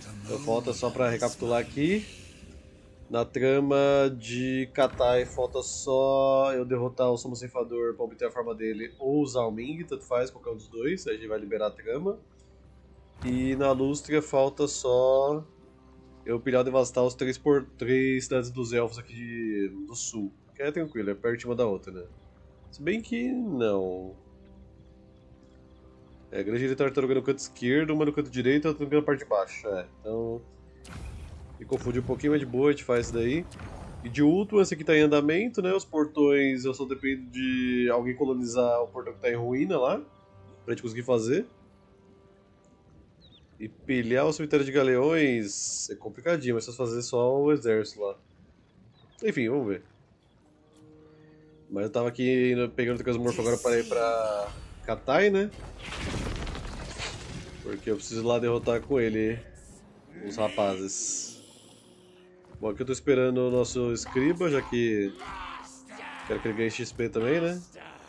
Então falta, só pra recapitular aqui, na trama de Katai falta só eu derrotar o Sumo Ceifador pra obter a forma dele ou usar o Ming, tanto faz, qualquer um dos dois, aí a gente vai liberar a trama. E na Lustria falta só eu pilhar e devastar os três cidades dos elfos aqui do sul. Que é tranquilo, é perto uma da outra, né? Se bem que não. É, grande tartaruga no canto esquerdo, uma no canto direito e outra na parte de baixo. É, então. Me confunde um pouquinho, mas de boa a gente faz isso daí. E de último, esse aqui tá em andamento, né? Os portões eu só dependo de alguém colonizar o portão que tá em ruína lá, pra gente conseguir fazer. E pilhar o cemitério de galeões é complicadinho, mas só fazer só o exército lá. Enfim, vamos ver. Mas eu tava aqui pegando o Transmorfo agora para ir pra Katai, né? Porque eu preciso ir lá derrotar com ele os rapazes. Bom, aqui eu tô esperando o nosso escriba, já que quero que ele ganhe XP também, né?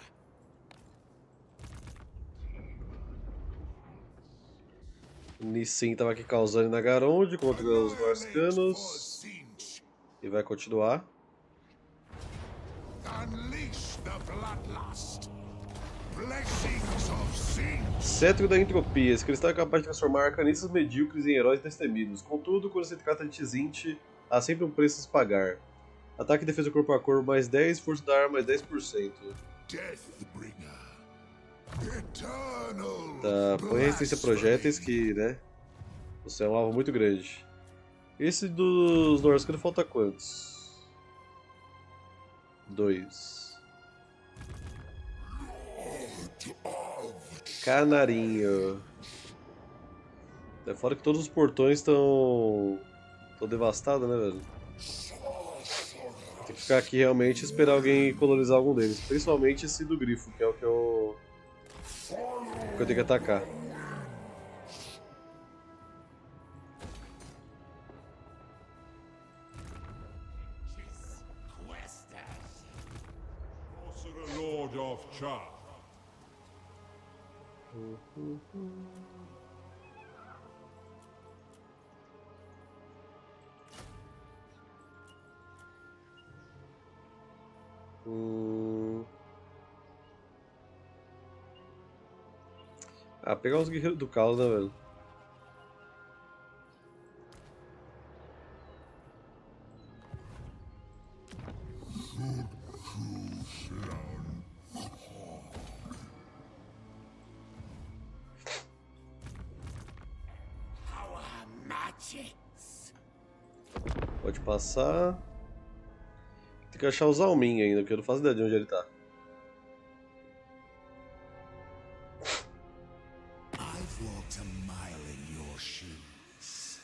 O Nissin tava aqui causando na Garonde contra os Norscanos. E vai continuar. Cetro da Entropia. Esse cristal é capaz de transformar arcanistas medíocres em heróis destemidos. Contudo, quando se trata de Tzint, há sempre um preço a se pagar. Ataque e defesa corpo a corpo mais 10, força da arma mais 10%. Tá, põe resistência a projéteis que, né? Você é um alvo muito grande. Esse dos Norscanos falta quantos? 2. Canarinho. É fora que todos os portões estão devastados, né, velho? Tem que ficar aqui realmente e esperar alguém colonizar algum deles. Principalmente esse do Grifo, que é o que eu tenho que atacar. Lord of Char. Ah, pegar os guerreiros do caos, né, velho? Pode passar. Tem que achar o Zalmin ainda, porque eu não faço ideia de onde ele tá. I've walked a mile in your shoes.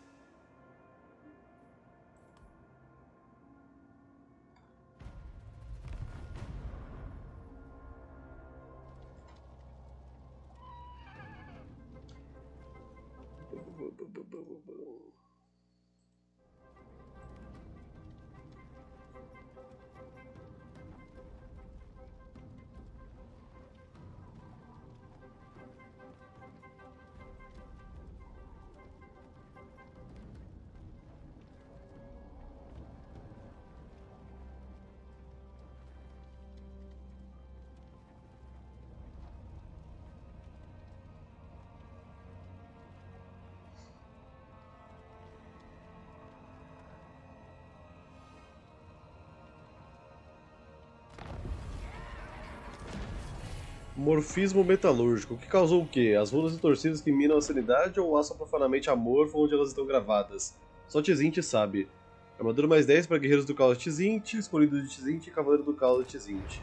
Morfismo metalúrgico. O que causou o quê? As runas retorcidas que minam a sanidade ou o aço profanamente amorfo onde elas estão gravadas? Só Tzint sabe. Armadura mais 10 para guerreiros do caos Tzint, escolhido de Tzint e cavaleiro do caos de Tzint.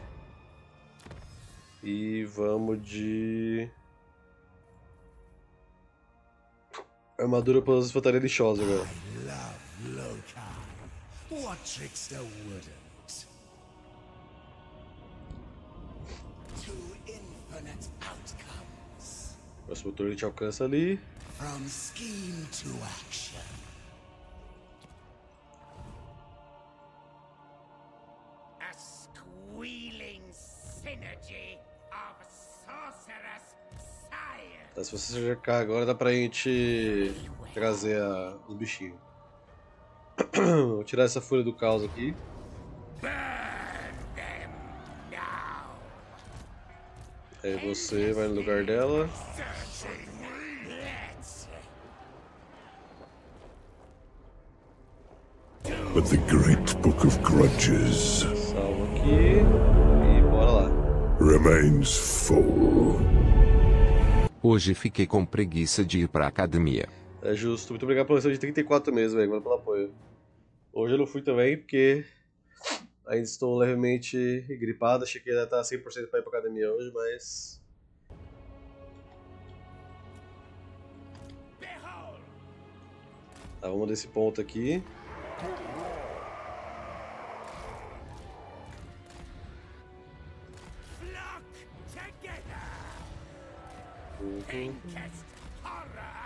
E vamos de... armadura para infantaria lixosa agora. I love Lokai. What trickster wouldn't? To infinite outcomes. Próximo turno a gente alcança ali. From scheme to action. A squealing synergy of sorcerous science. Tá, se você cercar agora dá pra gente trazer os bichinhos. Vou tirar essa fúria do caos aqui. Aí você vai no lugar dela. But the great book of grudges Salva aqui e bora lá. remains full. Hoje fiquei com preguiça de ir pra academia. É justo. Muito obrigado pela lição de 34 meses, velho. Pelo apoio. Hoje eu não fui também porque ainda estou levemente gripado. Achei que ia estar 100% para ir pra academia hoje, mas... Tá, vamos desse ponto aqui. Incest horror!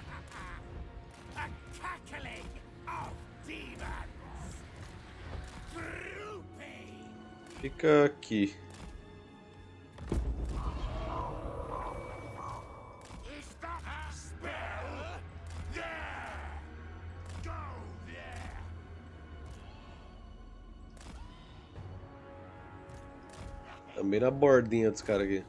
A cackling of demons! Grouping! Fica aqui. Is that a spell? There! Go there! Também na bordinha dos caras aqui.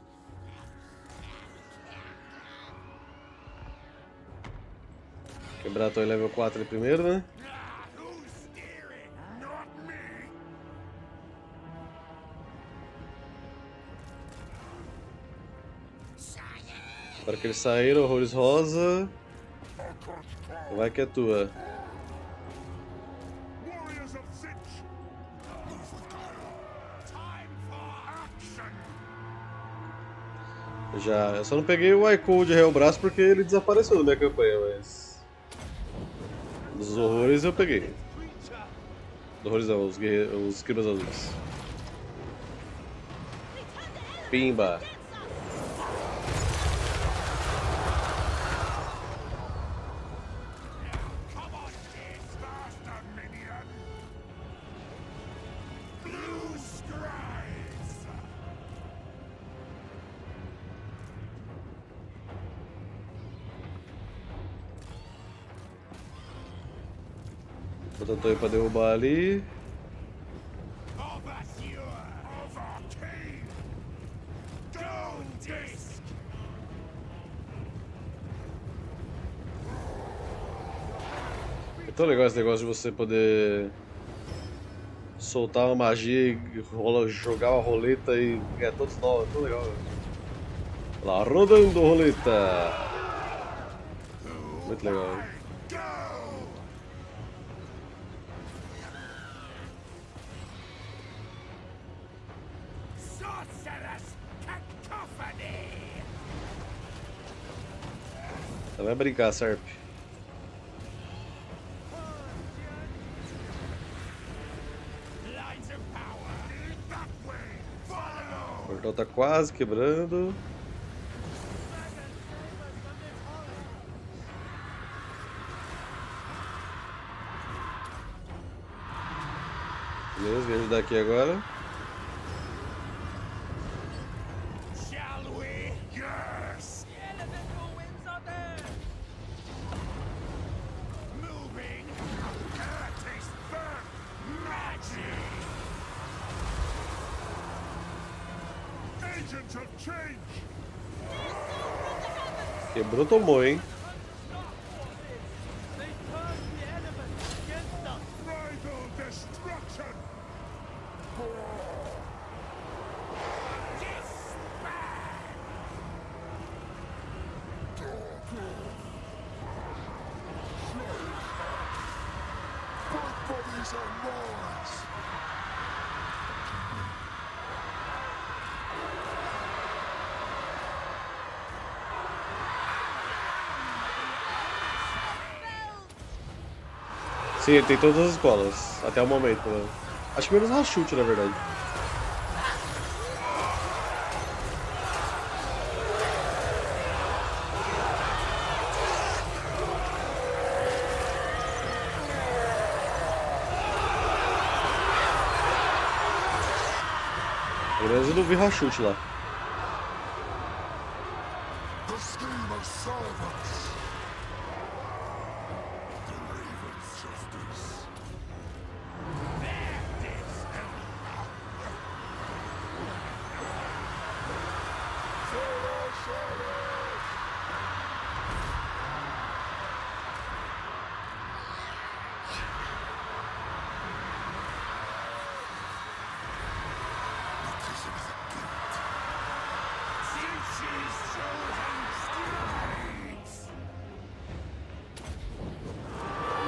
Quebrar a torre level 4 ali primeiro, né? Who's steering? Not me! Agora que eles saíram, horrores rosa. Vai que é tua. Warriors of Sich! Time for action! Eu só não peguei o iCode de Real Braço porque ele desapareceu da minha campanha, mas... Dos horrores eu peguei. Dos horrores não, os escribas azuis. Pimba! Come on, kids! Faster, minion! Blue scribes! Bota a torre pra derrubar ali. Overseer of Arcane! Dome Disc! É tão legal esse negócio de você poder soltar uma magia e jogar uma roleta e ganhar todos novos. É tão legal, velho. Olha lá, rodando roleta. Muito legal. Sorcerous Cacophony! Ela vai brincar, Serp. Lines of power! That way! Follow! O portal tá quase quebrando. Beleza, vem ajudar aqui agora. Shall we? Yes! Moving! Taste burn! Magic! Agents of change! Quebrou, tomou, hein? Rival destruction! Bodies are Mars. Sim, ele tem todas as escolas, até o momento, né? Acho que menos Rachute, na verdade. Pelo menos eu não vi Rachute lá. The scheme of servants.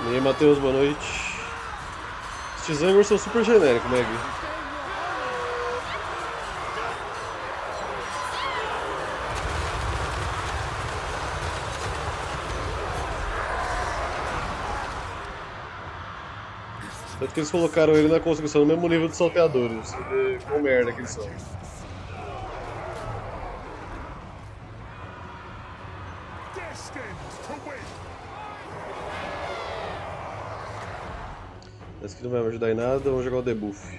E aí, Matheus, boa noite. Estes Zangors são super genéricos, Meg. Tanto que eles colocaram ele na construção no mesmo nível de salteadores. Você vê quão merda que eles são. Esse aqui não vai me ajudar em nada, vamos jogar o debuff.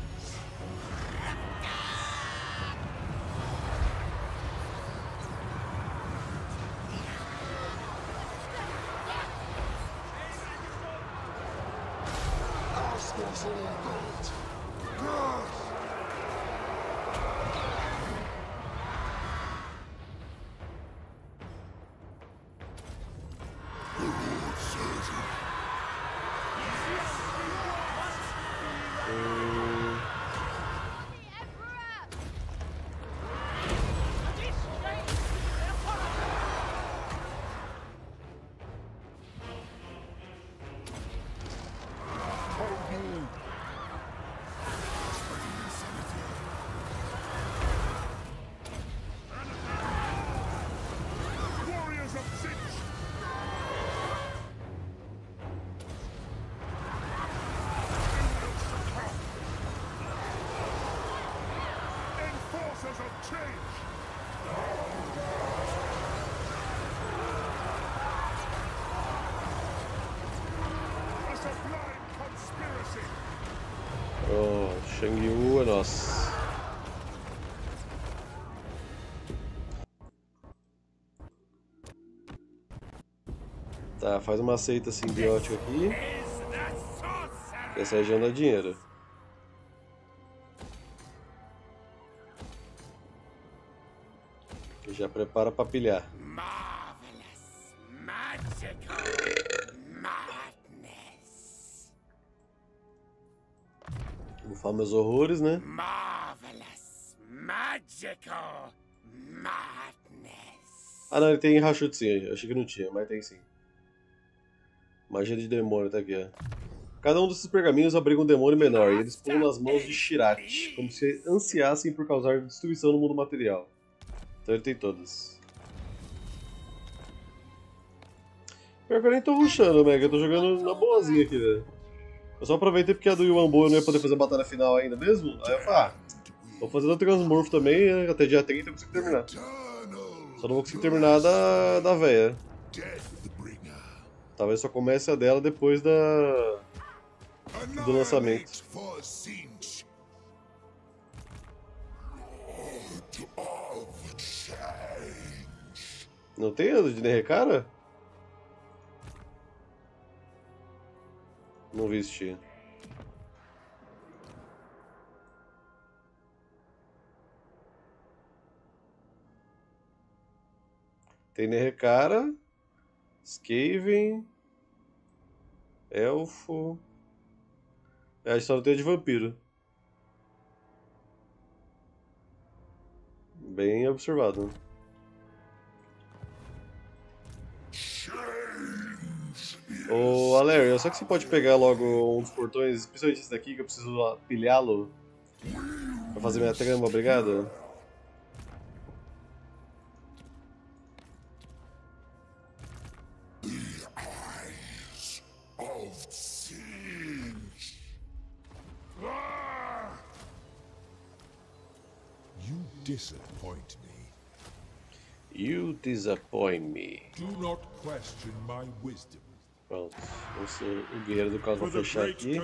Oh, Shang Yu é nosso. Tá, faz uma seita simbiótica aqui. Essa região dá dinheiro. E já prepara pra pilhar. Bufar meus horrores, né? Ah não, ele tem rachute sim, eu achei que não tinha, mas tem sim. Magia de demônio, tá aqui, ó. Cada um desses pergaminhos abriga um demônio menor, e eles pulam nas mãos de Shirati, como se ansiassem por causar destruição no mundo material. Então ele tem todas. Pior que eu nem tô rushando, Mega, eu tô jogando na boazinha aqui, velho. Eu só aproveitei porque a do Yuanbo eu não ia poder fazer a batalha final ainda mesmo, aí eu falei, vou fazer o Transmorph também, até dia 30 eu consigo terminar. Só não vou conseguir terminar da véia. Talvez só comece a dela depois do lançamento. Não tem a de Nehekara? Não vi assistir. Tem Nehekara, Skaven, Elfo. A só não tem a de vampiro. Bem observado. Ô, Alério, só que você pode pegar logo um dos portões, especialmente esse daqui, que eu preciso pilhá-lo pra fazer minha trama, obrigado? You disappoint me. You disappoint me. Do not question my wisdom. Pronto, o guerreiro do caos vai fechar aqui.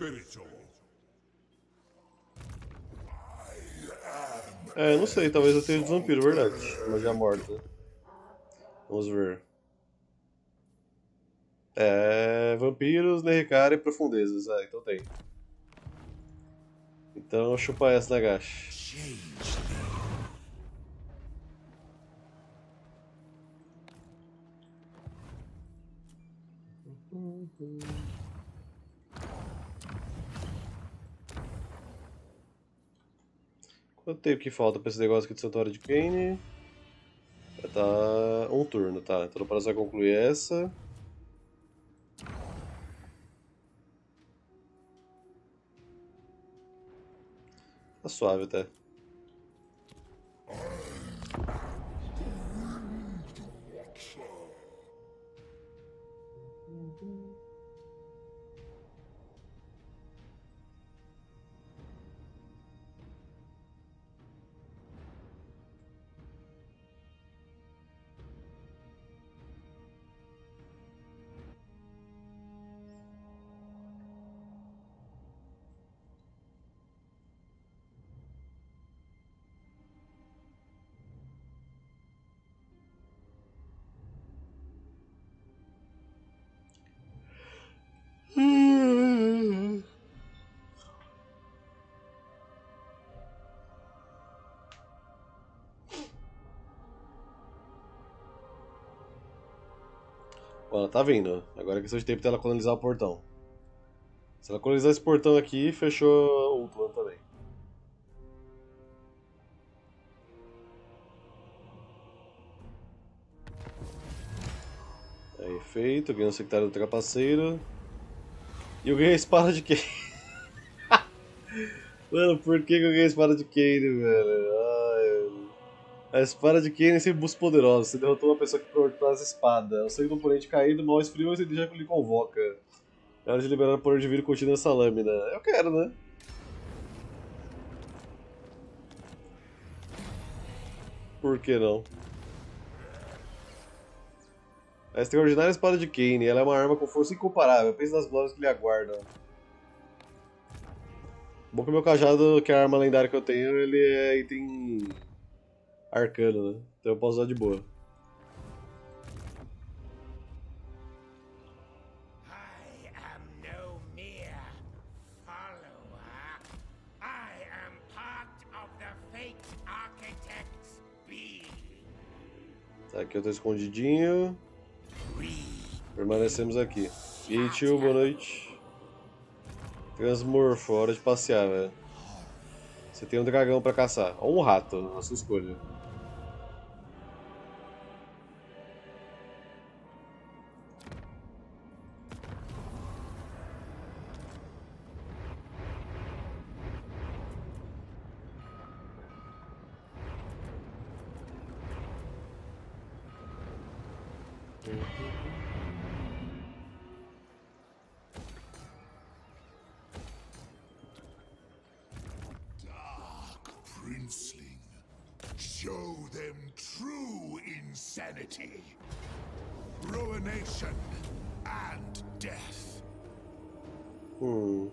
É, não sei, talvez eu tenha de vampiro, verdade. Mas já morta. Vamos ver. É, vampiros, Nehekara e profundezas. Ah, então tem. Então chupa essa, Nagash. Quanto tempo que falta pra esse negócio aqui de Santuário de Kane? Vai tá um turno, tá? Então o prazo vai concluir essa. Tá suave até. Bom, ela tá vindo. Agora é questão de tempo até ela colonizar o portão. Se ela colonizar esse portão aqui, fechou o plano também. Aí, feito. Ganhei o sectário do trapaceiro. E eu ganhei a espada de Kane. Mano, por que eu ganhei a espada de Kane, velho? A espada de Kane é sempre busto poderoso. Você derrotou uma pessoa que portava essa espada. O sangue do oponente caído, mal esfriou e você já lhe convoca. É hora de liberar o poder divino contido nessa lâmina. Eu quero, né? Por que não? A extraordinária espada de Kane. Ela é uma arma com força incomparável. Pense nas glórias que lhe aguardam. Bom que o meu cajado, que é a arma lendária que eu tenho, ele é item arcano, né? Então eu posso usar de boa. I am no mere follower. I am part of the Fate Architect's being. Tá, aqui eu tô escondidinho. Permanecemos aqui. E aí, tio, boa noite. Transmorfo, hora de passear, velho. Você tem um dragão pra caçar. Ou um rato, a sua escolha. Princeling, show them true insanity, ruination, and death. I'll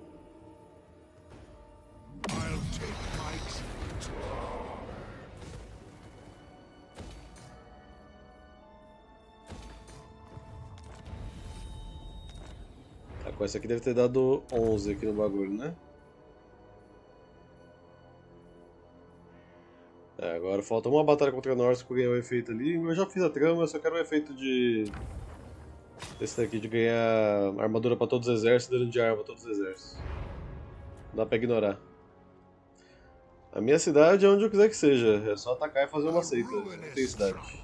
take my treat. Tá, com essa aqui deve ter dado 11 aqui no bagulho, né? É, agora falta uma batalha contra nós pra ganhar o efeito ali. Eu já fiz a trama, eu só quero o efeito de... Esse daqui, de ganhar armadura pra todos os exércitos, dano de arma pra todos os exércitos. Não dá pra ignorar. A minha cidade é onde eu quiser que seja, é só atacar e fazer uma seita. Não tem cidade.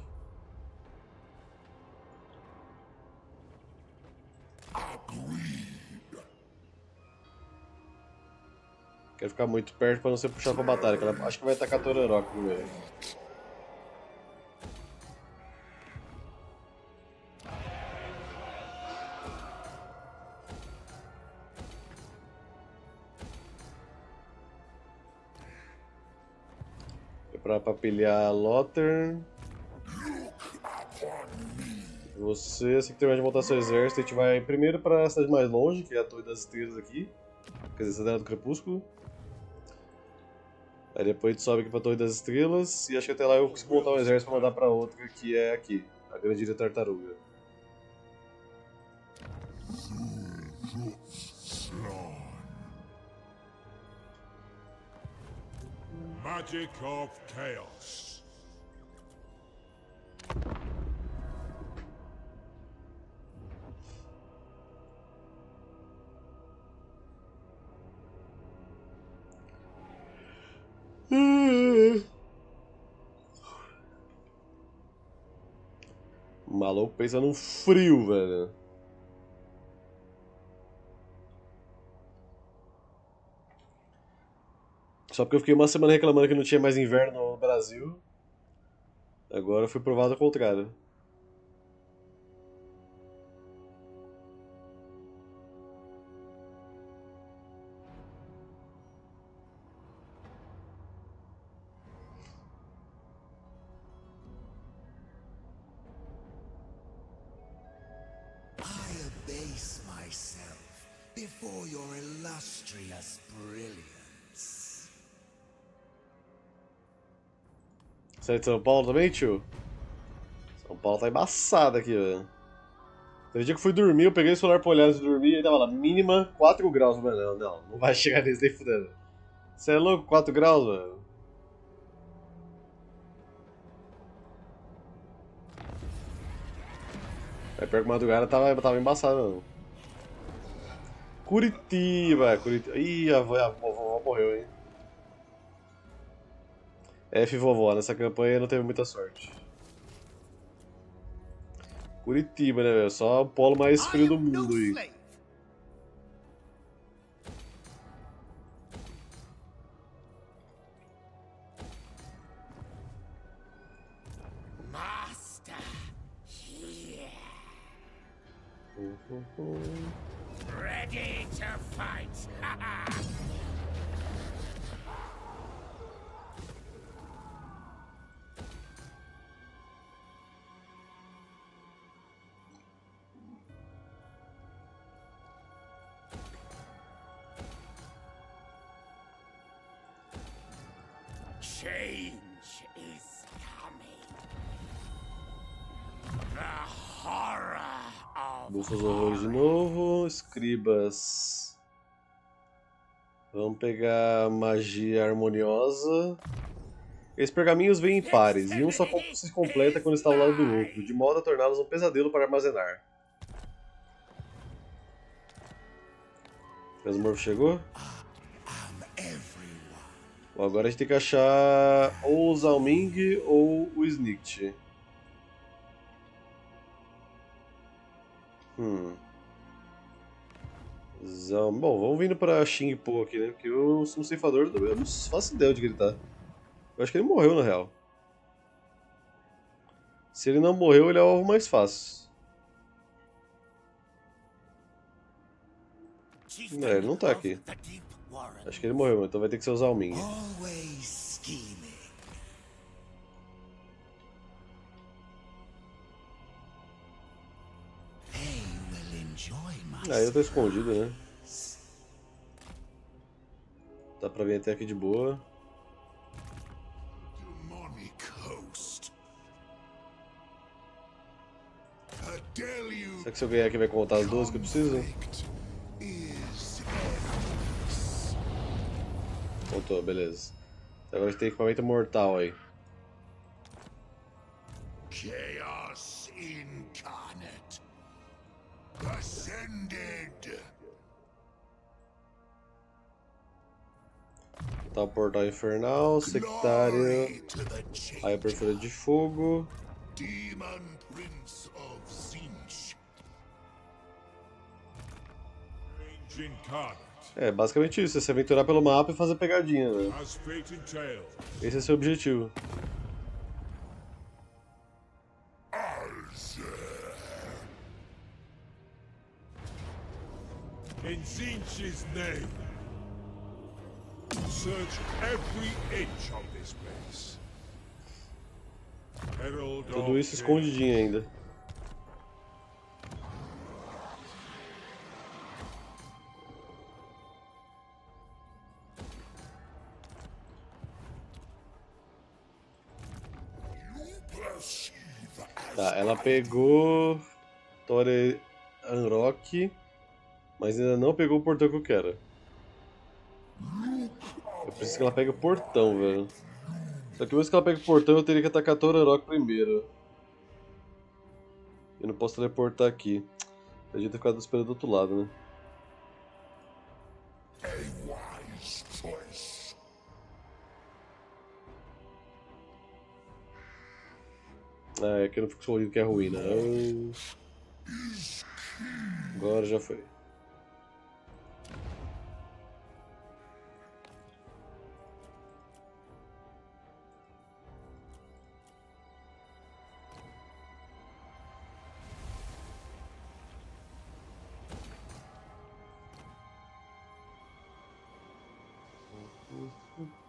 Quero ficar muito perto pra não ser puxado pra batalha, que ela acho que vai atacar Tororok primeiro. Pra pilhar Lothar. Você, assim que terminar de montar seu exército, a gente vai primeiro pra cidade mais longe, que é a Torre das Estrelas aqui. Quer dizer, Cidade do Crepúsculo. Aí depois a gente sobe aqui pra Torre das Estrelas, e acho que até lá eu consigo montar um exército pra mandar pra outra, que é aqui, a Grande Ilha Tartaruga. Magic of Chaos. O maluco pensa num frio, velho. Só porque eu fiquei uma semana reclamando que não tinha mais inverno no Brasil. Agora eu fui provado ao contrário. I abase myself before your illustrious brilliance. Você é de São Paulo também, tio? São Paulo tá embaçado aqui, velho. Teve dia que eu fui dormir, eu peguei o celular pra olhar antes de dormir e tava lá, mínima 4 graus. Mano, não vai chegar nesse nem fudendo. Você é louco? 4 graus, mano? Aí pior que madrugada tava embaçado, mano. Curitiba. Ih, a vovó morreu, hein? F vovó, nessa campanha não teve muita sorte. Curitiba, né, velho? Só o polo mais frio do mundo aí. Master, here. Ready to fight. Change is coming. The horror of Bufos horrores de novo. Escribas. Vamos pegar magia harmoniosa. Esses pergaminhos vêm em pares, e um só se completa quando está ao lado do outro, de modo a torná-los um pesadelo para armazenar. O Mesmorfo chegou? Bom, agora a gente tem que achar ou o Zalming ou o Snikt. Bom, vamos vindo pra Xingpo aqui, né? Porque o sumo ceifador eu não faço ideia de que ele tá. Eu acho que ele morreu, na real. Se ele não morreu, ele é o alvo mais fácil. É, ele não tá aqui. Acho que ele morreu, então vai ter que ser o Zalming. Always scheming. They will enjoy my Aí eu tô escondido, né? Dá pra vir até aqui de boa. Demonic host. A deluge Será que se eu ganhar aqui vai contar as 12 que eu preciso? is Contou, beleza. Agora a gente tem equipamento mortal aí. chaos incarnate. Ascended. Tá o portal infernal, sectário, Glory to the aí a perfura de fogo. Demon Prince of Zinch. Strange incarnate. É, basicamente isso, é se aventurar pelo mapa e fazer pegadinha, né? As fate entails. Esse é seu objetivo. In Zinch's name. Search every inch of this place. Herald Tudo of isso Chaos. escondidinho ainda. Tá, ela pegou Tore Anrock, mas ainda não pegou o portão que eu quero. Eu preciso que ela pegue o portão, velho. Só que antes que ela pegue o portão, eu teria que atacar Tore Anrock primeiro. Eu não posso teleportar aqui. Eu podia ter ficado esperando do outro lado, né? A wise choice. Ah, é que eu não fico escondido que é ruim, não. Agora já foi.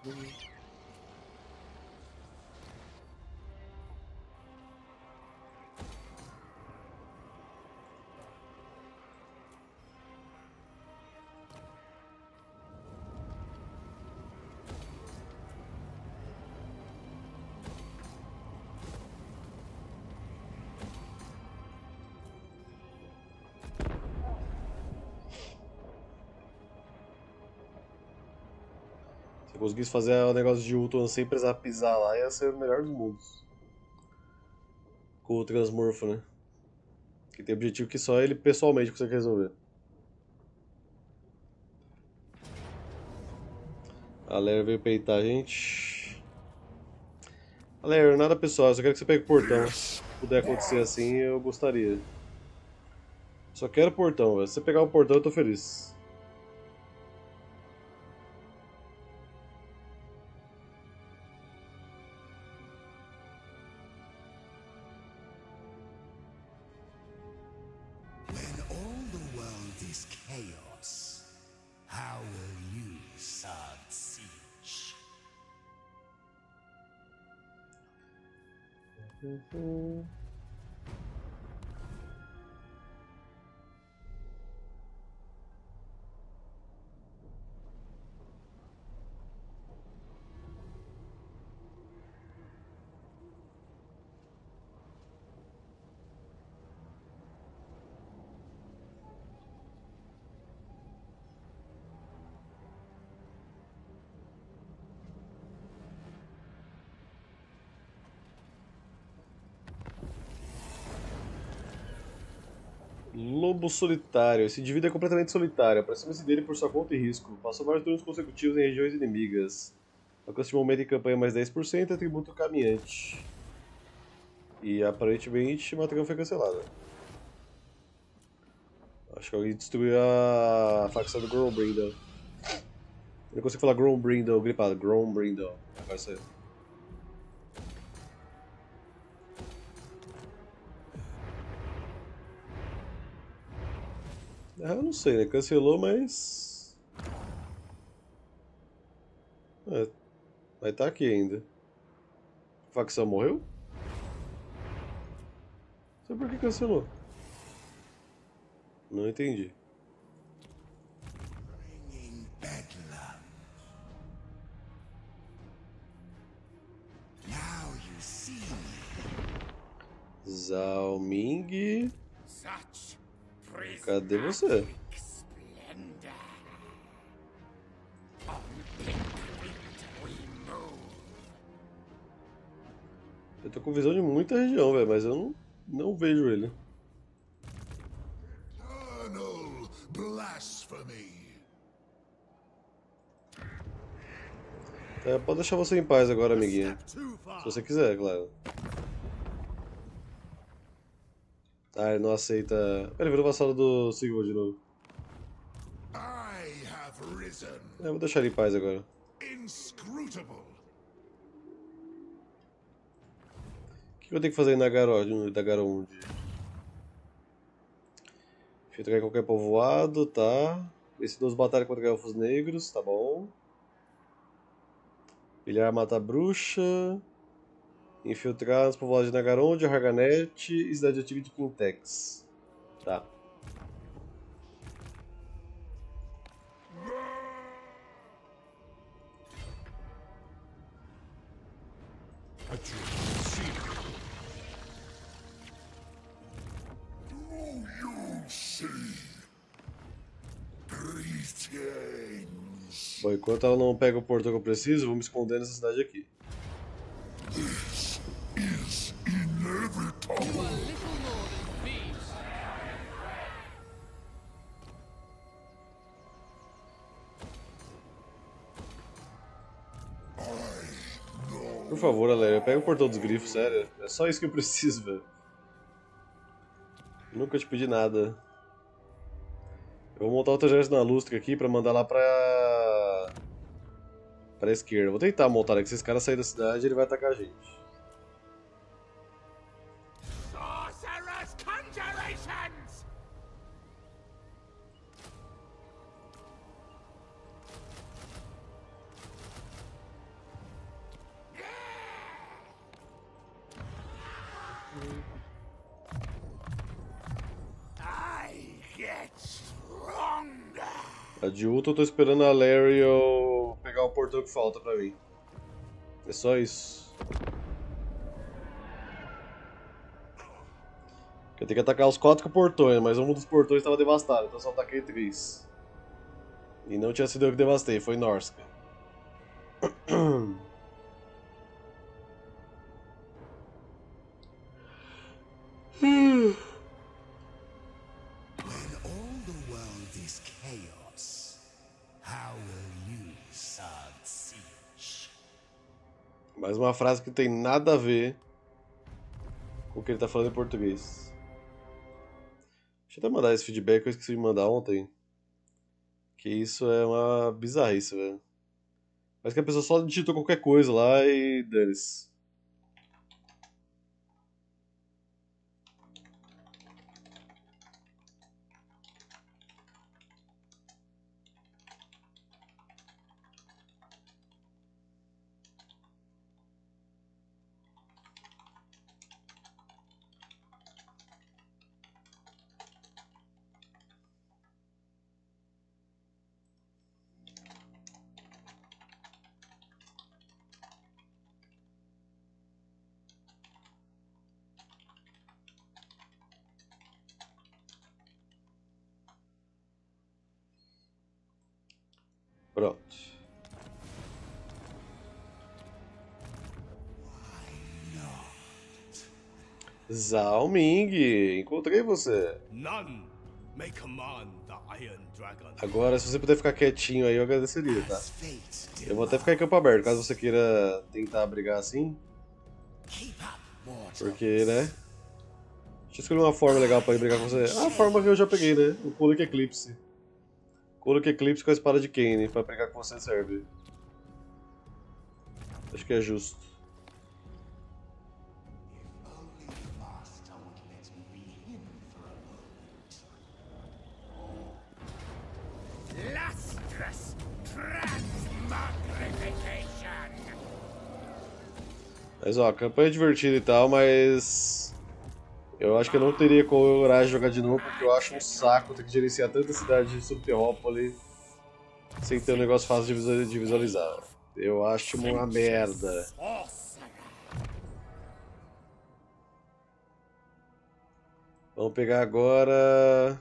Se eu conseguisse fazer o negócio de Ultron sem precisar pisar lá, ia ser o melhor dos mundos. Com o Transmorfo, né? Que tem objetivo que só ele pessoalmente consegue resolver. A Leia veio peitar a gente. A Leia, nada pessoal, eu só quero que você pegue o portão. Se puder acontecer assim, eu gostaria. Só quero o portão, velho. Se você pegar o portão, eu tô feliz. When all the world is chaos, how will you serve siege? Lobo Solitário. Esse indivíduo é completamente solitário. Aproxima-se dele por sua conta e risco. Passou vários turnos consecutivos em regiões inimigas. Alcance de momento em campanha mais 10%, atributo caminhante. E aparentemente a matéria foi cancelada. Acho que alguém destruiu a facção do Grombrindle. Eu não consigo falar Grombrindle gripado. Grombrindle. Agora saiu. Eu não sei, né? Cancelou, mas... Mas tá aqui ainda. A facção morreu? Não sei por que cancelou. Não entendi. Bringing bedlam. Now you see me. Zhao Ming. Such Cadê você? splendor. On pink feet we move. Eu tô com visão de muita região, velho, mas eu não vejo ele. Eternal blasphemy. Pode deixar você em paz agora, amiguinha. Too far. Se você quiser, claro. Ah, ele não aceita... Ele virou vassalo do Sigvald de novo. I have risen. Eu vou deixar ele em paz agora. Inscrutable. O que eu tenho que fazer em Nagaronde? Infiltrar em qualquer povoado, tá. Vencedores batalha contra elfos negros, tá bom. Pilhar mata bruxa. Infiltrar nos povoados de Nagaronde, Harganet e cidade antiga de Quintex. Tá. A true secret. Do you see? Greetings. Bom, enquanto ela não pega o portão que eu preciso, vou me esconder nessa cidade aqui. This is inevitable. Por favor, Aléria, pega o portão dos grifos, sério. É só isso que eu preciso, velho. Nunca te pedi nada. Eu vou montar outro exército na lustre aqui pra mandar lá pra esquerda. Vou tentar montar, né? Que se esse cara sair da cidade, ele vai atacar a gente. Sorcerer's conjurations! get stronger. A de Ultra eu tô esperando a Lariel pegar o portão que falta pra mim. É só isso. Eu tenho que atacar os 4 portões, mas um dos portões estava devastado, então eu só ataquei 3. E não tinha sido eu que devastei, foi Norska. When all the world is chaos, how will you serve siege? Mais uma frase que não tem nada a ver com o que ele tá falando em português. Deixa eu até mandar esse feedback que eu esqueci de mandar ontem. Que isso é uma bizarrice, velho. Parece que a pessoa só digitou qualquer coisa lá e dane-se. Pronto. Zhao Ming, encontrei você. None may command the Iron Dragon. Agora, se você puder ficar quietinho aí, eu agradeceria, tá? As fate Eu vou até ficar em campo aberto, caso você queira tentar brigar assim. keep up, mortals. Porque, né? Deixa eu escolher uma forma legal pra ir brigar com você. Ah, a forma que eu já peguei, né? O Colic Eclipse. Colic Eclipse com a espada de Kane pra brigar com você serve. Acho que é justo. Lustrous transmogrification. Mas ó, a campanha é divertida e tal, mas eu acho que eu não teria coragem de jogar de novo, porque eu acho um saco ter que gerenciar tanta cidade de Subterrópole sem ter um negócio fácil de visualizar. Eu acho uma merda. Sorcerer. Vamos pegar agora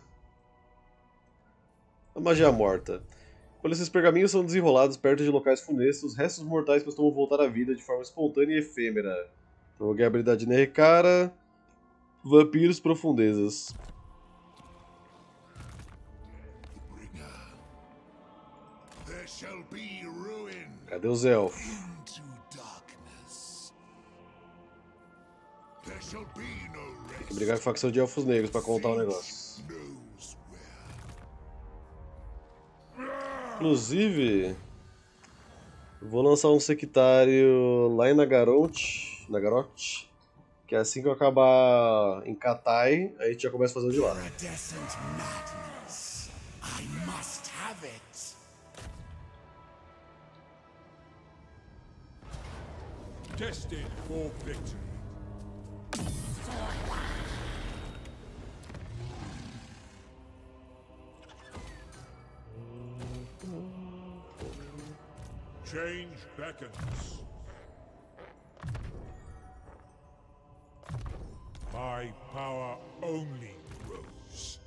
a magia morta. Quando esses pergaminhos são desenrolados perto de locais funestos, os restos mortais costumam voltar à vida de forma espontânea e efêmera. Joguei a habilidade Nerricara, Vampiros Profundezas. There shall be ruin Cadê os elfos? into darkness. There shall be no Tem que rest. brigar com a facção de elfos negros pra contar o negócio. Knows where. Inclusive, vou lançar um sectário lá em Nagaroth, que é assim que eu acabar em Katai, a gente já começa a fazer o de lá. Iridescent madness. I must have it. Destined for victory. Change beckons. My power only grows.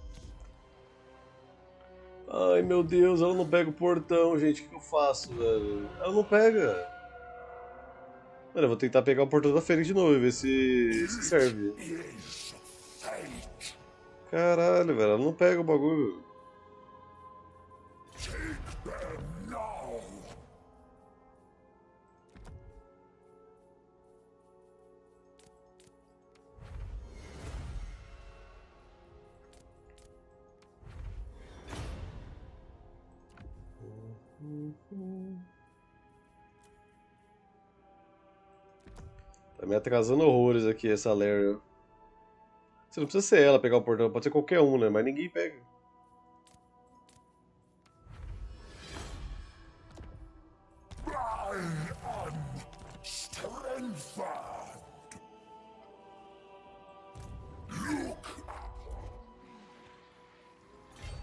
Ai meu Deus, ela não pega o portão, gente, o que eu faço, velho? Ela não pega. Mano, eu vou tentar pegar o portão da Fênix de novo e ver se serve. Is fate. Caralho, velho, ela não pega o bagulho. Take them now. Tá me atrasando horrores aqui essa Lariel. Você não precisa ser ela pegar o portão, pode ser qualquer um, né? Mas ninguém pega. I am strengthened. Look up.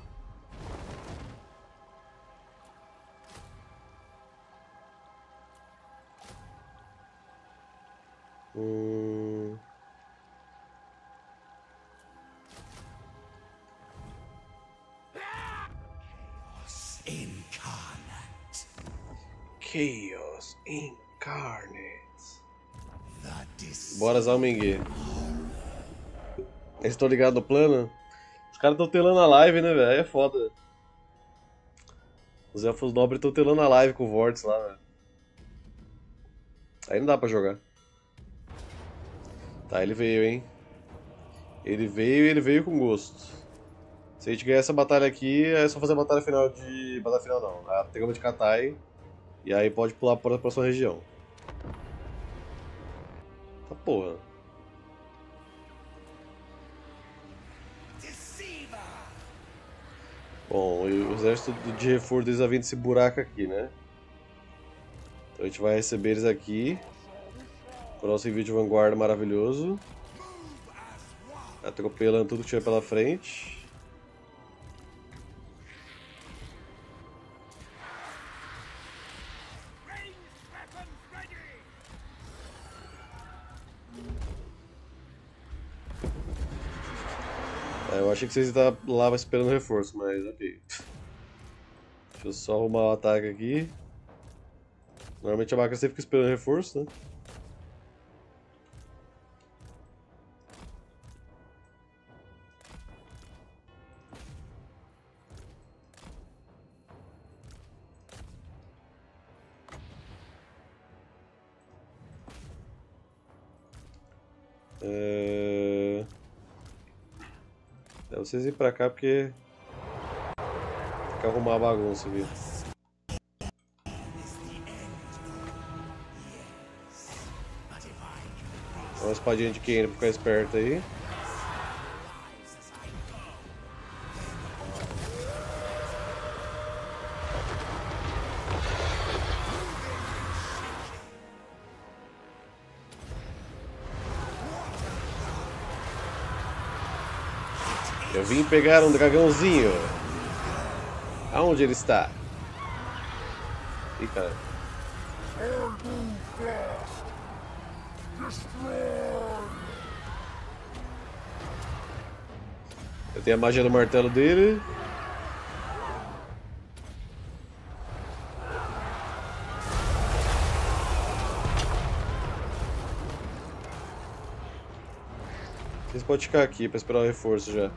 Incarnate. Chaos Incarnate. The Bora, Zalming. Eles estão ligados no plano? Os caras estão telando a live, né, velho? É foda. Os elfos nobres estão telando a live com o Vortex lá, velho. Aí não dá pra jogar. Tá, ele veio, hein? Ele veio e ele veio com gosto. Se a gente ganhar essa batalha aqui, é só fazer a batalha final de... Batalha final não, a trama de Katai. E aí pode pular para a próxima região. Tá porra. Bom, o exército de reforço deles vai vir desse buraco aqui, né? Então a gente vai receber eles aqui. Com o nosso envio de vanguarda maravilhoso. Atropelando tudo que tiver pela frente. Eu achei que vocês estavam lá esperando reforço, mas ok. Deixa eu só arrumar o ataque aqui. Normalmente a máquina sempre fica esperando reforço, né? É vocês ir pra cá porque tem que arrumar a bagunça aqui. Uma espadinha de Kane pra ficar esperto aí. Eu vim pegar um dragãozinho. Aonde ele está? Ih, cara. Eu tenho a magia do martelo dele. Vocês podem ficar aqui pra esperar o reforço já.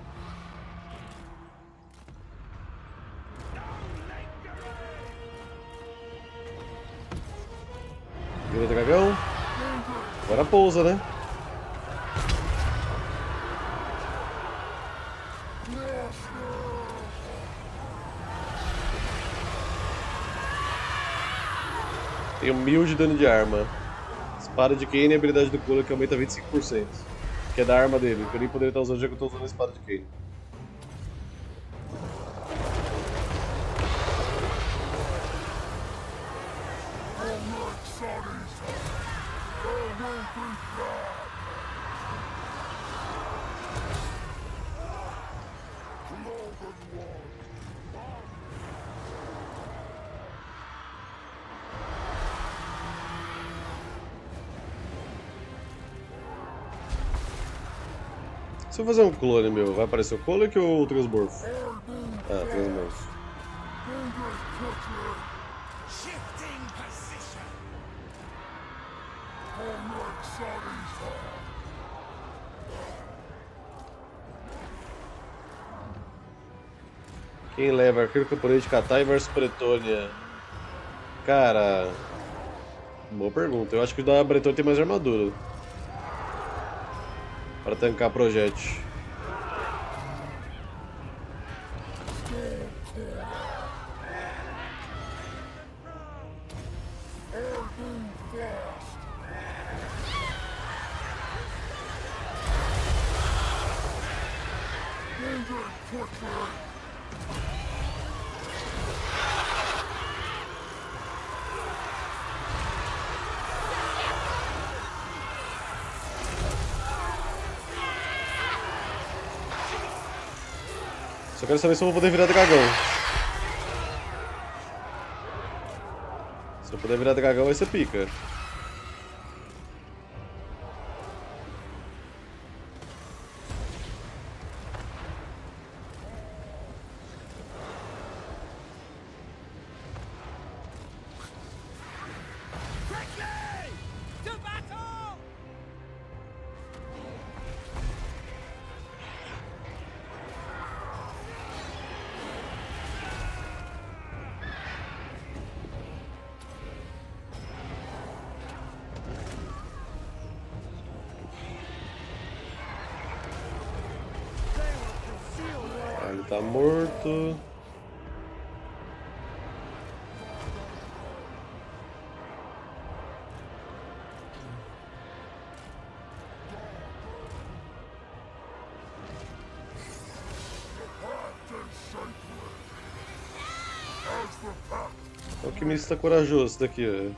Vira dragão. Agora pousa, né? Tenho 1000 de dano de arma. Espada de Kane e habilidade do Kula que aumenta 25%. Que é da arma dele, que eu nem poderia estar usando já que eu estou usando a espada de Kane. Se eu fazer um clone meu, vai aparecer o Colic ou o Transmorph? Ah, Transmorph. Quem leva Arqueiro Camponês de Katai versus Bretonnia? Cara... Boa pergunta. Eu acho que o da Bretonnia tem mais armadura. Para tancar projétil. Só quero saber se eu vou poder virar dragão. Se eu puder virar dragão vai ser pica. tá morto. Alquimista corajoso daqui, ó.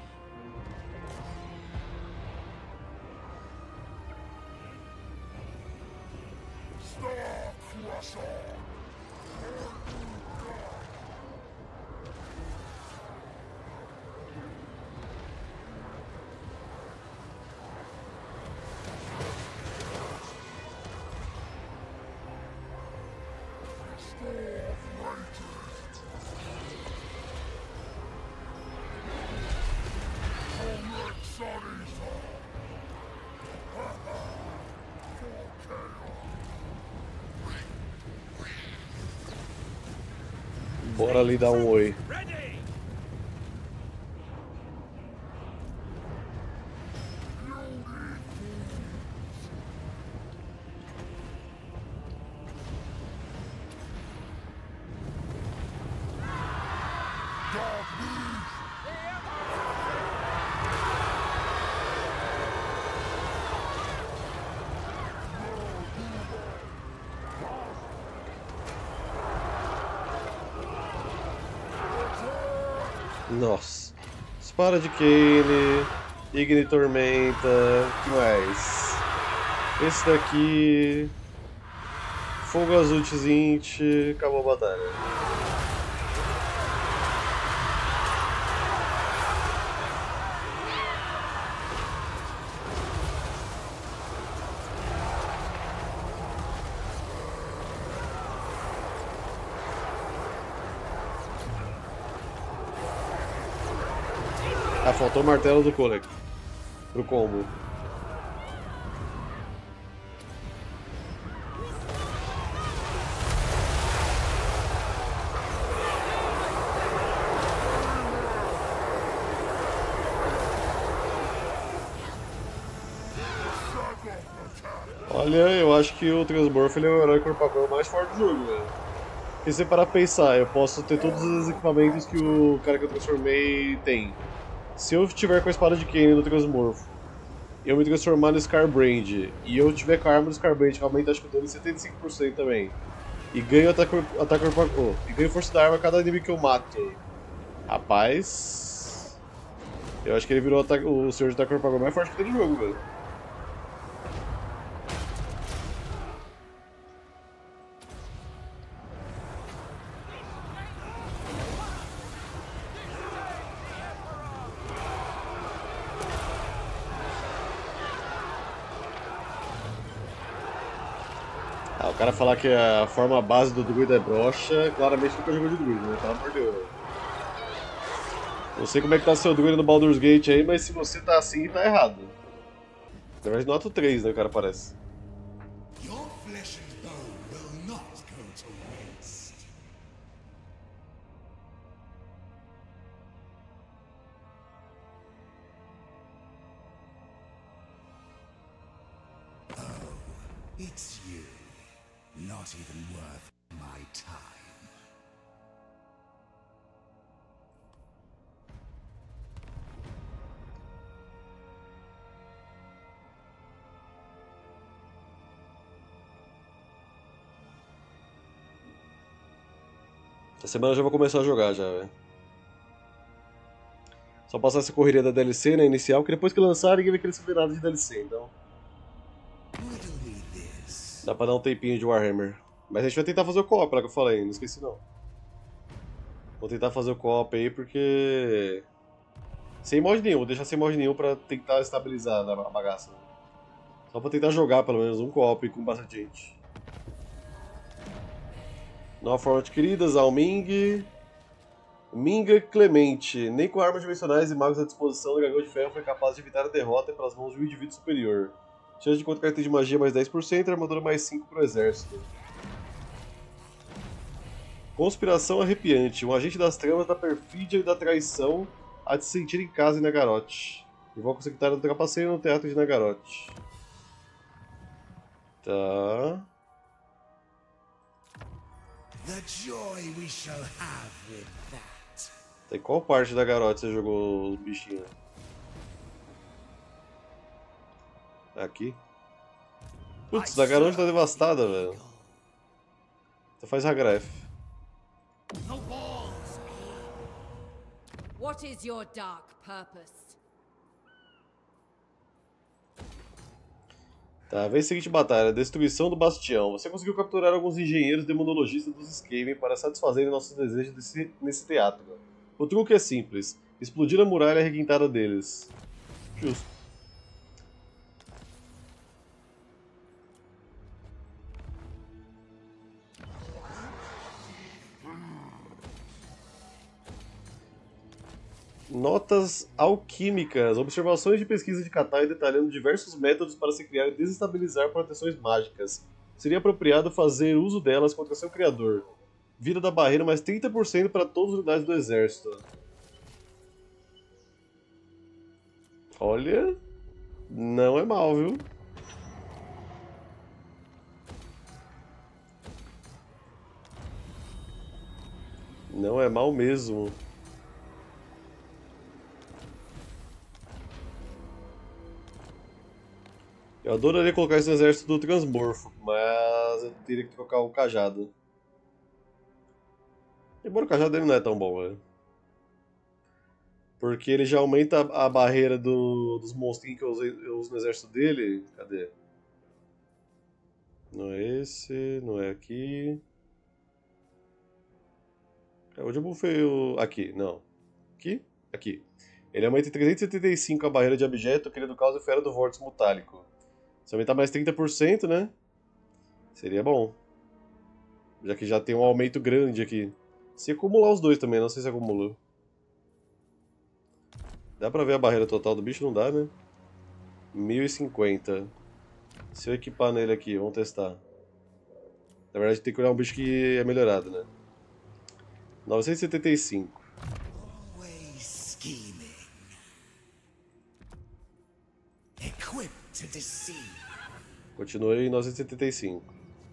Bora ali dar um oi. Nossa. Espada de Kane, Igni Tormenta, o que mais? Esse daqui. Fogo Azul Tzint, acabou a batalha. Ah, faltou o martelo do Kolek pro combo. Olha, eu acho que o Transmorph ele é o herói corpo a corpo mais forte do jogo, velho. Porque se você parar pra pensar, eu posso ter todos os equipamentos que o cara que eu transformei tem. Se eu tiver com a espada de Kane no Transmorfo, eu me transformar no Scarbrand, e eu tiver com a arma do Scarbrand que aumenta acho que o dano em 75% também, e ganho ataque e ganho força da arma a cada inimigo que eu mato. Rapaz, eu acho que ele virou o senhor de ataque corpo a corpo mais forte que tem no jogo, velho. Ah, o cara falar que a forma base do druida é broxa, claramente nunca jogou de druida, né? Pelo amor de Deus. Não sei como é que tá seu druida no Baldur's Gate aí, mas se você tá assim, tá errado. Na verdade, no ato 3, né, o cara parece. Your flesh and bone will not go to waste. Oh, it's you. Not even worth my time. Essa semana eu já vou começar a jogar já, velho. Só passar essa correria da DLC, né, inicial, porque depois que lançar ninguém vai querer saber nada de DLC, então... Riddle me this. Dá pra dar um tempinho de Warhammer. Mas a gente vai tentar fazer o co-op lá que eu falei, não esqueci não. Vou tentar fazer o co-op aí porque... Sem mod nenhum, vou deixar sem mod nenhum pra tentar estabilizar a bagaça. Só pra tentar jogar pelo menos um co-op com bastante gente. Nova forma adquirida, Zalming. Minga Clemente. Nem com armas dimensionais e magos à disposição, o Dragão de Ferro foi capaz de evitar a derrota pelas mãos de um indivíduo superior. Chance de contra-característica de magia mais 10% e armadura mais 5 pro exército. Conspiração arrepiante. Um agente das tramas da perfídia e da traição há de se sentir em casa em Nagaroth. Invoca o secretário do trapaceiro no teatro de Nagaroth. Tá. The joy we shall have with that. Tem qual parte da garota você jogou os bichinhos? Aqui? Putz, a garota tá devastada, velho. Então faz Hagref. What is your dark purpose? Tá, vez seguinte batalha, destruição do bastião. Você conseguiu capturar alguns engenheiros demonologistas dos Skaven para satisfazerem nossos desejos nesse teatro. O truque é simples, explodir a muralha requintada deles. Justo. Notas alquímicas, observações de pesquisa de Katai detalhando diversos métodos para se criar e desestabilizar proteções mágicas. Seria apropriado fazer uso delas contra seu criador. Vida da barreira mais 30% para todas as unidades do exército. Olha, não é mal, viu? Não é mal mesmo. Eu adoraria colocar isso no exército do Transmorfo, mas eu teria que trocar o cajado. Embora o cajado dele não é tão bom, velho. Porque ele já aumenta a barreira dos monstrinhos que eu uso no exército dele. Cadê? Não é esse, não é aqui. Onde eu bufei o... Aqui, não. Aqui? Aqui. Ele aumenta em 375 a barreira de objeto, criando caos e fera do vórtice mutálico. Se aumentar mais 30%, né? Seria bom. Já que já tem um aumento grande aqui. Se acumular os dois também, não sei se acumula. Dá pra ver a barreira total do bicho? Não dá, né? 1050. Se eu equipar nele aqui, vamos testar. Na verdade tem que olhar um bicho que é melhorado, né? 975. Always scheming. Equipped to deceive. Continuei em 975.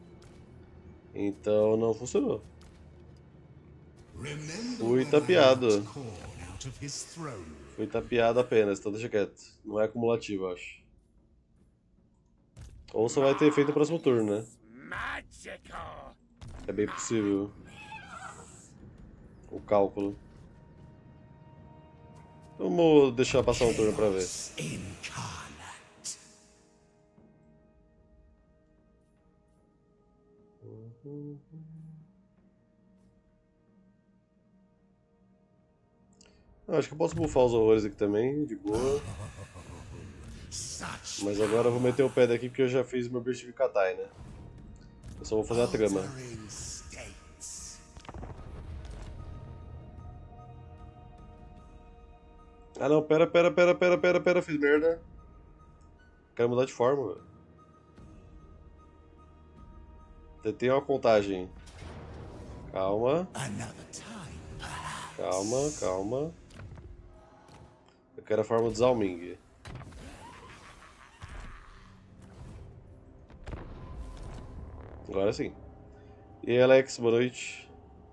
Então não funcionou. Fui tapeado. Fui tapeado apenas, então deixa quieto. Não é acumulativo, acho. Ou só vai ter efeito no próximo turno, né? Magical. É bem possível. O cálculo. Vamos deixar passar um turno pra ver. Acho que eu posso buffar os horrores aqui também, de boa. Mas agora eu vou meter o pé daqui porque eu já fiz meu bicho de Katai, né? Eu só vou fazer a trama. Ah não, pera, fiz merda. Quero mudar de forma, velho. Tem uma contagem. Calma. Calma. Eu quero a forma do Zalming. Agora sim. E aí, Alex, boa noite.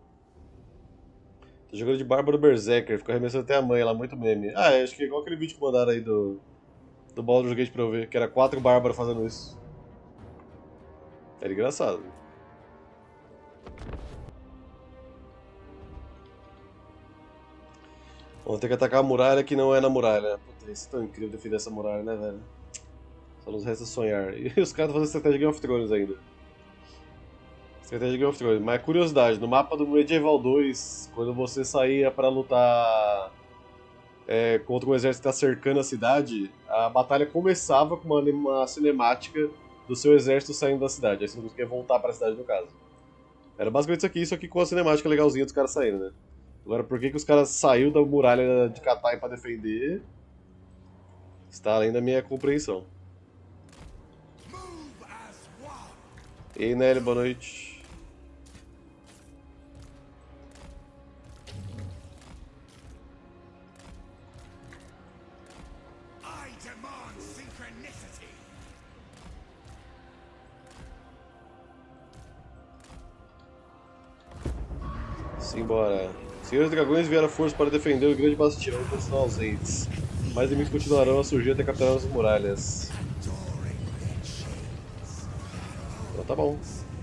Tô jogando de Bárbaro Berserker, fico arremessando até a mãe lá, muito meme. Ah, acho que é igual aquele vídeo que mandaram aí do Baldur's Gate pra eu ver, que era 4 bárbaros fazendo isso. Era engraçado. Vamos ter que atacar a muralha que não é na muralha. Puta, isso é tão incrível defender essa muralha, né, velho? Só nos resta sonhar. E os caras estão fazendo estratégia de Game of Thrones ainda. Estratégia de Game of Thrones. Mas curiosidade, no mapa do Medieval 2, quando você saía pra lutar contra um exército que tá cercando a cidade, a batalha começava com uma cinemática do seu exército saindo da cidade. Aí você não conseguia voltar pra cidade, no caso. Era basicamente isso aqui com a cinemática legalzinha dos caras saindo, né? Agora, por que os caras saíram da muralha de Katai pra defender, está além da minha compreensão. E aí, Nelly, boa noite. I demand synchronicity. Simbora. Senhores dragões vieram à força para defender o grande bastião enquanto estão ausentes. Mas inimigos continuarão a surgir até capturar as muralhas. Então tá bom.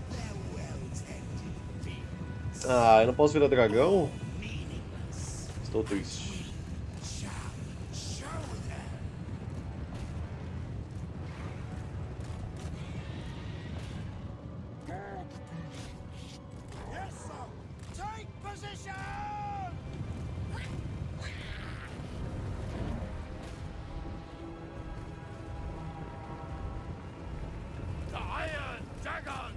Ah, eu não posso virar dragão? Estou triste. The Iron Dragon!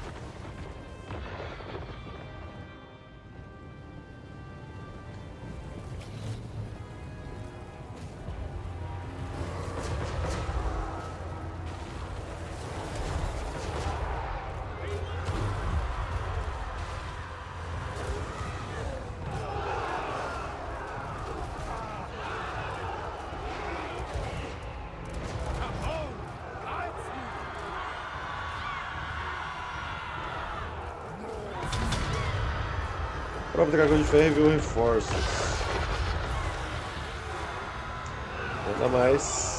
O próprio dragão de ferro enviou reforços. Nada mais.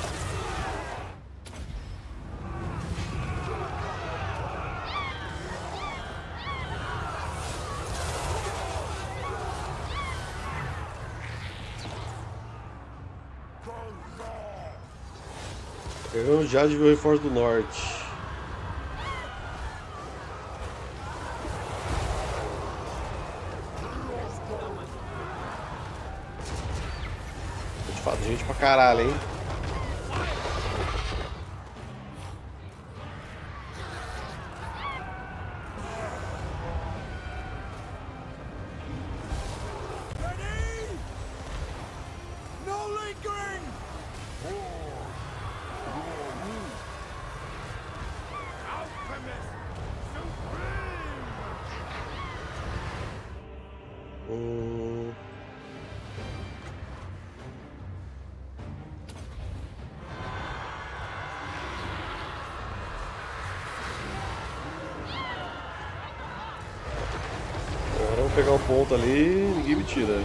Dragão de Jade enviou reforço do norte. Gente pra caralho, hein? Agora eu vou pegar um ponto ali e ninguém me tira.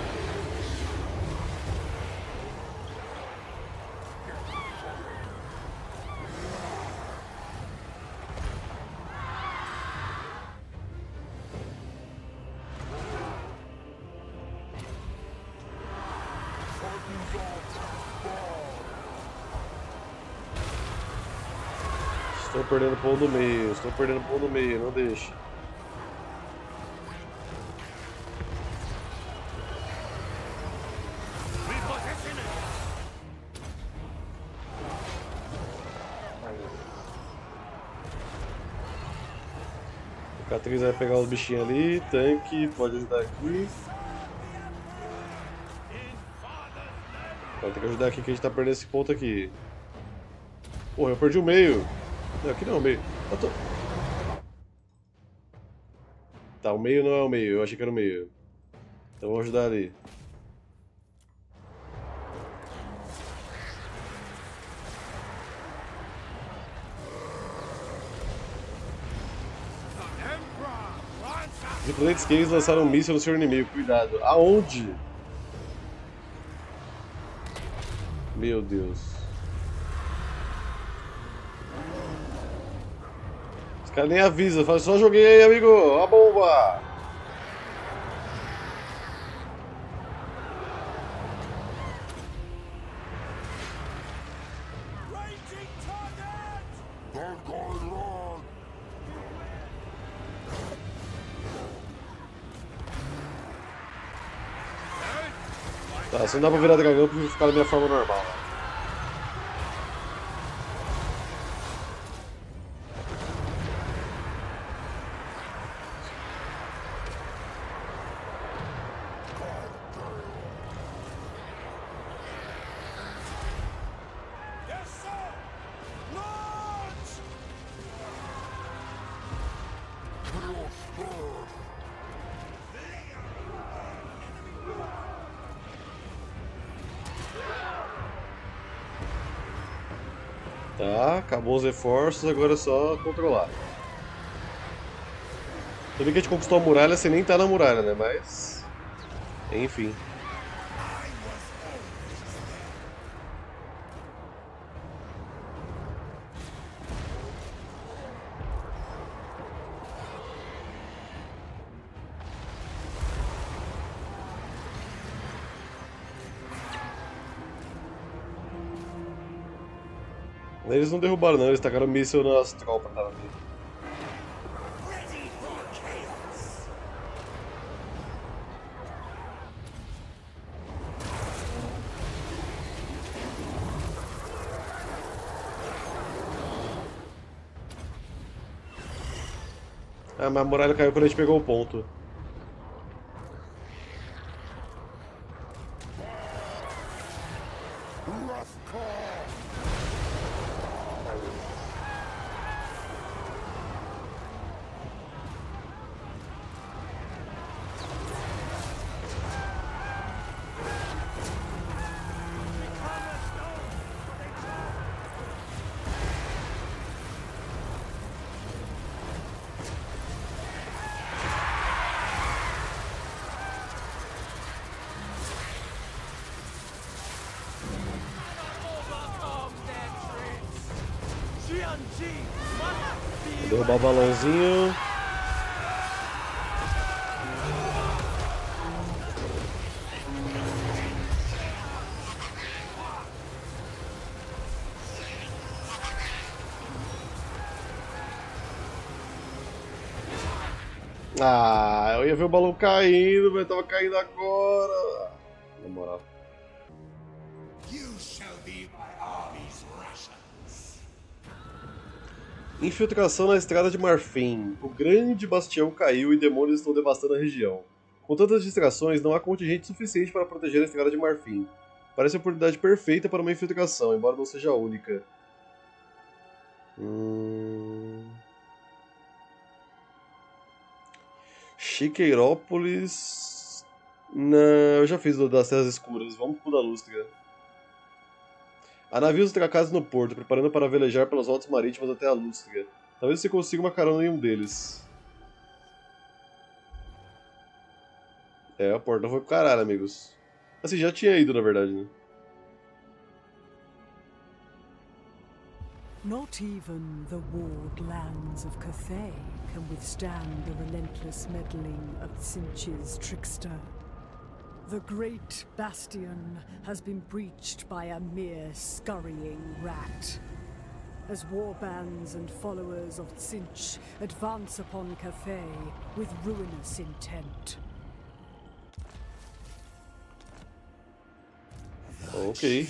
Estou perdendo pão no meio, estou perdendo pão no meio, não deixe. O Catriz vai pegar os bichinhos ali, tanque, pode ajudar aqui. Vai ter que ajudar aqui que a gente tá perdendo esse ponto aqui. Porra, eu perdi o meio. Não, aqui não é o meio. Tá, o meio não é o meio, eu achei que era o meio. Então vou ajudar ali. Os imponentes Kings lançaram um míssil no seu inimigo, cuidado. Aonde? Meu Deus. Os caras nem avisam, fala só joguei aí, amigo, a bomba! Tá, se não dá pra virar dragão, eu prefiro ficar na minha forma normal. Tá, acabou os reforços, agora é só controlar. Tudo bem que a gente conquistou a muralha sem nem estar na muralha, né? Mas... enfim. Eles não derrubaram não, eles tacaram míssil nas tropas, tá? Ah, mas a muralha caiu quando a gente pegou o ponto. Derrubar o balãozinho. Ah, eu ia ver o balão caindo, mas tava caindo agora. Na moral. Infiltração na Estrada de Marfim. O grande bastião caiu e demônios estão devastando a região. Com tantas distrações, não há contingente suficiente para proteger a Estrada de Marfim. Parece a oportunidade perfeita para uma infiltração, embora não seja a única. Chiqueirópolis... Não, eu já fiz o das Terras Escuras. Vamos pro da Lústria. Há navios atracados no porto, preparando para velejar pelas rotas marítimas até a Lústria. Talvez você consiga uma carona em um deles. É, a porta foi pro caralho, amigos. Assim, já tinha ido, na verdade, né? Not even the warred lands of Cathay can withstand the relentless meddling of Tzeentch's trickster. The great bastion has been breached by a mere scurrying rat. As warbands and followers of Tzeentch advance upon Cathay with ruinous intent. Ok.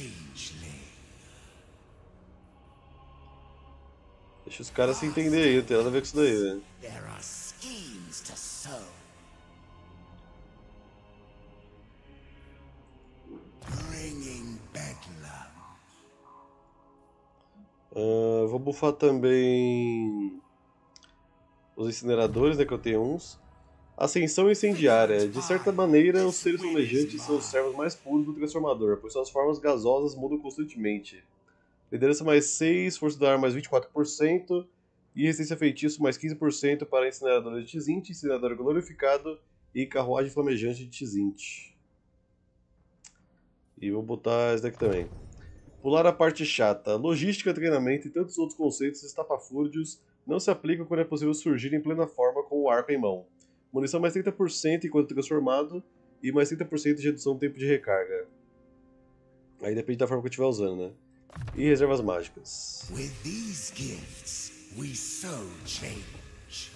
Deixa os caras se entender aí, não tem nada a ver com isso daí, velho. There are schemes to sow. Bringing bedlam. Vou bufar também os incineradores, né, que eu tenho uns. Ascensão incendiária. De certa maneira, os seres flamejantes são os servos mais puros do transformador, pois suas formas gasosas mudam constantemente. Liderança mais 6, força do ar mais 24% e resistência a feitiço mais 15% para incinerador de Tzeentch, incinerador glorificado e carruagem flamejante de Tzeentch. E vou botar esse daqui também. Pular a parte chata. Logística, treinamento e tantos outros conceitos estapafúrdios não se aplicam quando é possível surgir em plena forma com o arco em mão. Munição mais 30% enquanto transformado e mais 30% de redução do tempo de recarga. Aí depende da forma que eu estiver usando, né? E reservas mágicas. With these gifts, we sow change.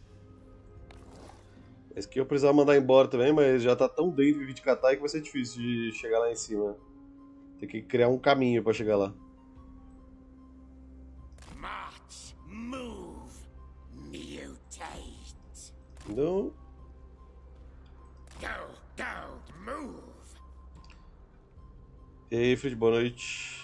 Esse aqui eu precisava mandar embora também, mas já tá tão dentro de Cathay que vai ser difícil de chegar lá em cima. Tem que criar um caminho pra chegar lá. March, move, mutate. Então... Go, move. E aí, Fred, boa noite.